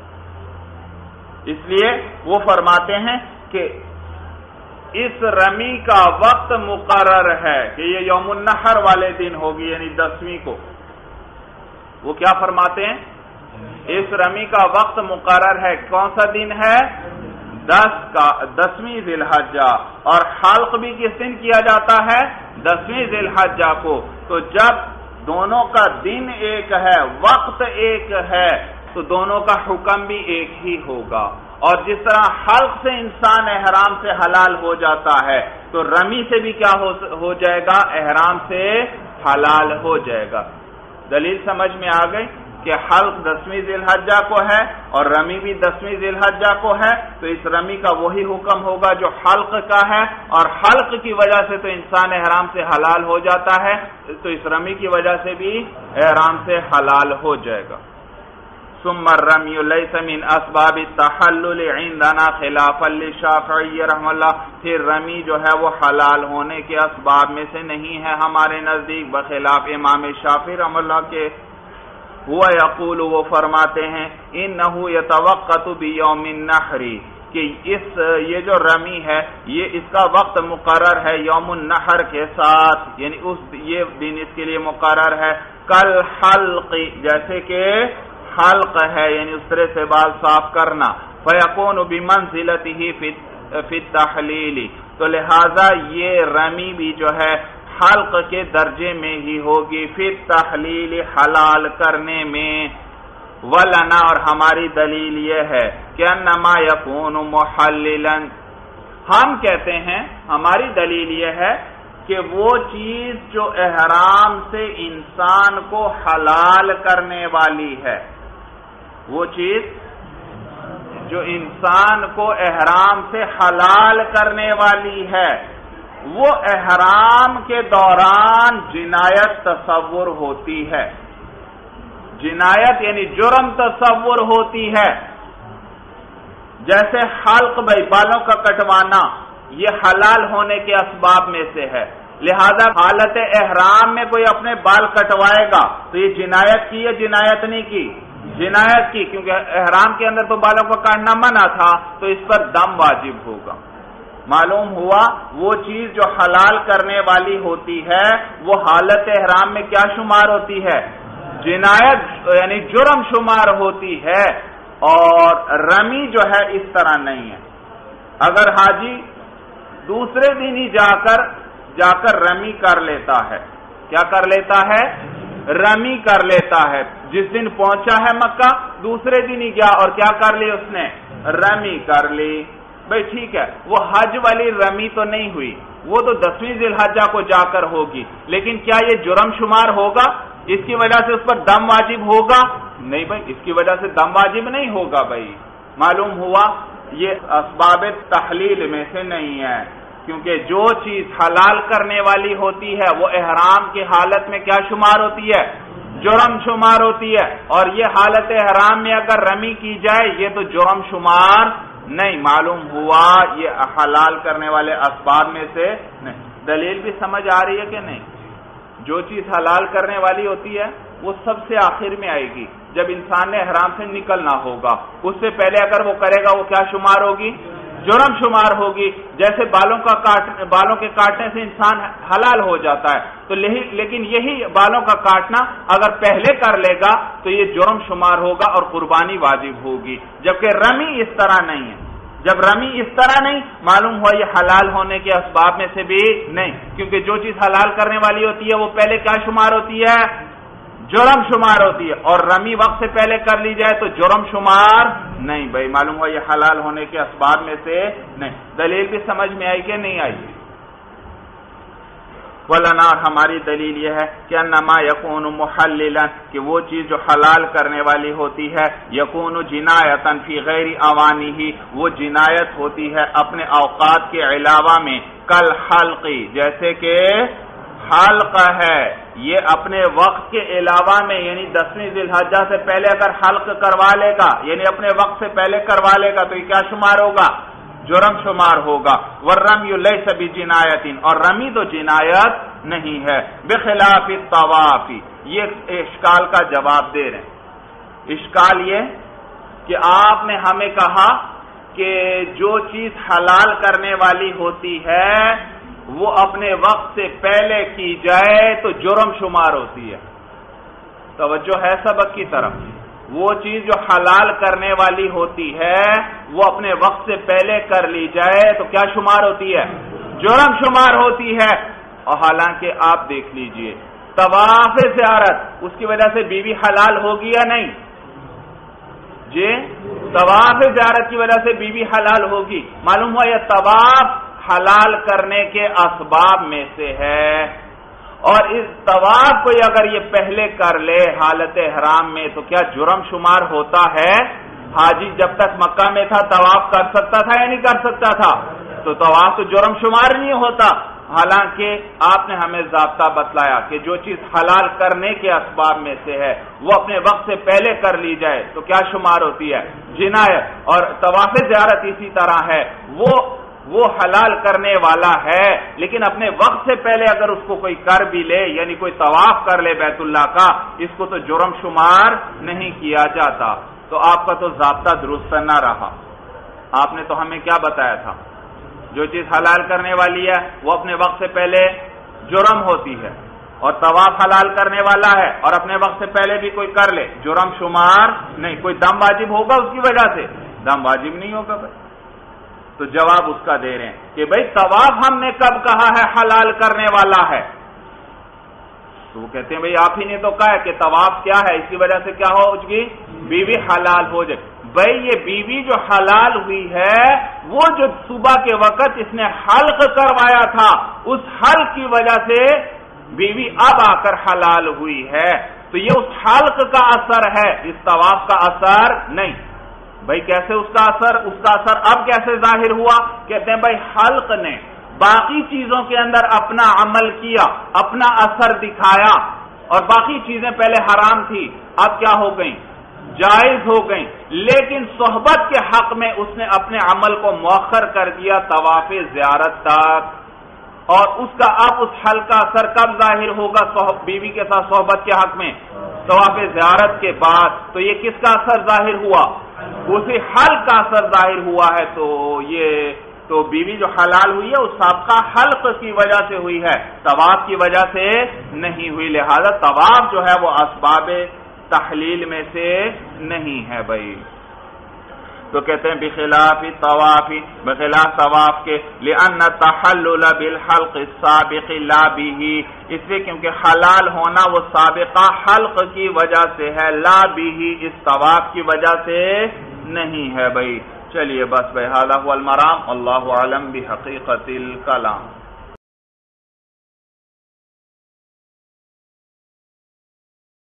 اس لیے وہ فرماتے ہیں کہ اس رمی کا وقت مقرر ہے کہ یہ یوم النحر والے دن ہوگی، یعنی دسویں کو۔ وہ کیا فرماتے ہیں؟ اس رمی کا وقت مقرر ہے، کون سا دن ہے؟ دس کا دسویں ذی الحجہ، اور حلق بھی کس دن کیا جاتا ہے؟ دسویں ذی الحجہ کو۔ تو جب دونوں کا دن ایک ہے، وقت ایک ہے، تو دونوں کا حکم بھی ایک ہی ہوگا، اور جس طرح حلق سے انسان احرام سے حلال ہو جاتا ہے تو رمی سے بھی کیا ہو جائے گا؟ احرام سے حلال ہو جائے گا۔ دلیل سمجھ میں آ گئی کہ حلق دسویں ذی الحجہ کو ہے اور رمی بھی دسویں ذی الحجہ کو ہے، تو اس رمی کا وہی حکم ہوگا جو حلق کا ہے، اور حلق کی وجہ سے تو انسان احرام سے حلال ہو جاتا ہے، تو اس رمی کی وجہ سے بھی احرام سے حلال ہو جائے گا۔ ثم الرمی لیس من اسباب التحلل عندنا خلافا للشافعی رحمہ اللہ، پھر رمی جو ہے وہ حلال ہونے کے اسباب میں سے نہیں ہے ہمارے نزدیک، بخلاف امام شافعی رحمہ اللہ کے۔ وہ یقول، وہ فرماتے ہیں انہ یتوقت بیوم النحر، کہ اس یہ جو رمی ہے یہ اس کا وقت مقرر ہے یوم النحر کے ساتھ، یعنی اس یہ دن اس کے لیے مقرر ہے، کل حلق، جیسے کہ حلق ہے یعنی اس طرح سے بال صاف کرنا، فیکون بمنزلتہ فی التحلیل، تو لہذا یہ رمی بھی جو ہے حلق کے درجے میں ہی ہوگی، فی التحلیل حلال کرنے میں۔ ولنا، اور ہماری دلیل یہ ہے کہ انما یکون محللا، ہم کہتے ہیں ہماری دلیل یہ ہے کہ وہ چیز جو احرام سے انسان کو حلال کرنے والی ہے، وہ چیز جو انسان کو احرام سے حلال کرنے والی ہے، وہ احرام کے دوران جنایت تصور ہوتی ہے. جنایت یعنی جرم تصور ہوتی ہے. جیسے حلق، بھائی بالوں کا کٹوانا، یہ حلال ہونے کے اسباب میں سے ہے. لہذا حالت احرام میں کوئی اپنے بال کٹوائے گا تو یہ جنایت کی یا جنایت نہیں کی؟ جنایت کی، کیونکہ احرام کے اندر تو بالوں کو کاٹنا منع تھا، تو اس پر دم واجب ہوگا. معلوم ہوا وہ چیز جو حلال کرنے والی ہوتی ہے وہ حالت احرام میں کیا شمار ہوتی ہے؟ جنایت یعنی جرم شمار ہوتی ہے. اور رمی جو ہے اس طرح نہیں ہے. اگر حاجی دوسرے دن ہی جا کر جا کر رمی کر لیتا ہے، کیا کر لیتا ہے؟ رمی کر لیتا ہے. جس دن پہنچا ہے مکہ دوسرے دن ہی گیا اور کیا کر لی اس نے؟ رمی کر لی. بھئی ٹھیک ہے، وہ حج والی رمی تو نہیں ہوئی، وہ تو دسویں ذی الحجہ کو جا کر ہوگی، لیکن کیا یہ جرم شمار ہوگا؟ اس کی وجہ سے اس پر دم واجب ہوگا؟ نہیں بھائی، اس کی وجہ سے دم واجب نہیں ہوگا. بھائی معلوم ہوا یہ اسباب تحلیل میں سے نہیں ہے، کیونکہ جو چیز حلال کرنے والی ہوتی ہے وہ احرام کی حالت میں کیا شمار ہوتی ہے؟ جرم شمار ہوتی ہے. اور یہ حالت احرام میں اگر رمی کی جائے یہ تو جرم شمار نہیں. معلوم ہوا یہ حلال کرنے والے اسباب میں سے نہیں. دلیل بھی سمجھ آ رہی ہے کہ نہیں؟ جو چیز حلال کرنے والی ہوتی ہے وہ سب سے آخر میں آئے گی، جب انسان نے احرام سے نکلنا ہوگا. اس سے پہلے اگر وہ کرے گا وہ کیا شمار ہوگی؟ جرم شمار ہوگی. جیسے بالوں کا کاٹ بالوں کے کاٹنے سے انسان حلال ہو جاتا ہے، تو لیکن یہی بالوں کا کاٹنا اگر پہلے کر لے گا تو یہ جرم شمار ہوگا اور قربانی واجب ہوگی. جبکہ رمی اس طرح نہیں ہے. جب رمی اس طرح نہیں، معلوم ہوا یہ حلال ہونے کے اسباب میں سے بھی نہیں، کیونکہ جو چیز حلال کرنے والی ہوتی ہے وہ پہلے کیا شمار ہوتی ہے؟ جرم شمار ہوتی ہے. اور رمی وقت سے پہلے کر لی جائے تو جرم شمار نہیں. بھائی معلوم ہوا یہ حلال ہونے کے اسباب میں سے نہیں. دلیل بھی سمجھ میں آئی کہ نہیں آئی؟ ولنا ہماری دلیل یہ ہے کہ انما یکون محللا، کہ وہ چیز جو حلال کرنے والی ہوتی ہے یکون جنایتا فی غیر اوانہ، وہ جنایت ہوتی ہے اپنے اوقات کے علاوہ میں. کل حلقی، جیسے کہ حلق ہے یہ اپنے وقت کے علاوہ میں، یعنی دسویں ذی الحجہ سے پہلے اگر حلق کروا لے گا یعنی اپنے وقت سے پہلے کروا لے گا تو یہ کیا شمار ہوگا؟ جرم شمار ہوگا. والرمی لیس بجنایت، اور رمی تو جنایت نہیں ہے. بخلاف الطواف، یہ اشکال کا جواب دے رہے ہیں. اشکال یہ کہ آپ نے ہمیں کہا کہ جو چیز حلال کرنے والی ہوتی ہے وہ اپنے وقت سے پہلے کی جائے تو جرم شمار ہوتی ہے. توجہ ہے سبق کی طرف. وہ چیز جو حلال کرنے والی ہوتی ہے وہ اپنے وقت سے پہلے کر لی جائے تو کیا شمار ہوتی ہے؟ جرم شمار ہوتی ہے. اور حالانکہ آپ دیکھ لیجئے طواف زیارت، اس کی وجہ سے بیوی حلال ہوگی یا نہیں؟ جی طواف زیارت کی وجہ سے بیوی حلال ہوگی. معلوم ہوا یہ طواف حلال کرنے کے اسباب میں سے ہے. اور اس طواف کو اگر یہ پہلے کر لے حالت احرام میں تو کیا جرم شمار ہوتا ہے؟ حاجی جب تک مکہ میں تھا طواف کر سکتا تھا یا نہیں کر سکتا تھا؟ تو طواف تو جرم شمار نہیں ہوتا. حالانکہ آپ نے ہمیں ضابطہ بتلایا کہ جو چیز حلال کرنے کے اسباب میں سے ہے وہ اپنے وقت سے پہلے کر لی جائے تو کیا شمار ہوتی ہے؟ جنایت. اور طواف زیارت اسی طرح ہے، وہ وہ حلال کرنے والا ہے لیکن اپنے وقت سے پہلے اگر اس کو کوئی کر بھی لے، یعنی کوئی طواف کر لے بیت اللہ کا، اس کو تو جرم شمار نہیں کیا جاتا. تو آپ کا تو ضابطہ درست نہ رہا. آپ نے تو ہمیں کیا بتایا تھا؟ جو چیز حلال کرنے والی ہے وہ اپنے وقت سے پہلے جرم ہوتی ہے، اور طواف حلال کرنے والا ہے اور اپنے وقت سے پہلے بھی کوئی کر لے جرم شمار نہیں. کوئی دم واجب ہوگا اس کی وجہ سے؟ دم واجب نہیں ہوگا. بھائی تو جواب اس کا دے رہے ہیں کہ بھئی طواف ہم نے کب کہا ہے حلال کرنے والا ہے؟ تو وہ کہتے ہیں بھئی آپ ہی نے تو کہا ہے کہ طواف کیا ہے، اس کی وجہ سے کیا ہو گی؟ بیوی حلال ہو جائے. بھئی یہ بیوی جو حلال ہوئی ہے وہ جو صبح کے وقت اس نے حلق کروایا تھا اس حلق کی وجہ سے بیوی اب آ کر حلال ہوئی ہے، تو یہ اس حلق کا اثر ہے، اس طواف کا اثر نہیں۔ بھئی کیسے اس کا اثر اس کا اثر اب کیسے ظاہر ہوا؟ کہتے ہیں بھئی حلق نے باقی چیزوں کے اندر اپنا عمل کیا، اپنا اثر دکھایا، اور باقی چیزیں پہلے حرام تھی اب کیا ہو گئیں؟ جائز ہو گئیں، لیکن صحبت کے حق میں اس نے اپنے عمل کو مؤخر کر دیا طواف زیارت تک، اور اس کا اب اس حلق کا اثر کب ظاہر ہوگا بیوی کے ساتھ صحبت کے حق میں؟ طواف زیارت کے بعد۔ تو یہ کس کا اثر ظاہر ہوا؟ اسی حلق کا اثر ظاہر ہوا ہے، تو یہ تو بیوی جو حلال ہوئی ہے اس سابقہ حلق کی وجہ سے ہوئی ہے، طواف کی وجہ سے نہیں ہوئی، لہذا طواف جو ہے وہ اسباب تحلیل میں سے نہیں ہے بھائی۔ تو کہتے ہیں بخلاف طواف، بخلاف طواف کے، لأن التحلل بالحلق السابق لا به، اس لیے کیونکہ حلال ہونا وہ سابقہ حلق کی وجہ سے ہے، لا به اس طواف کی وجہ سے نہیں ہے بھائی۔ چلیے بس بھائی، ھذا هو المرام، اللہ اعلم بحقیقت الکلام۔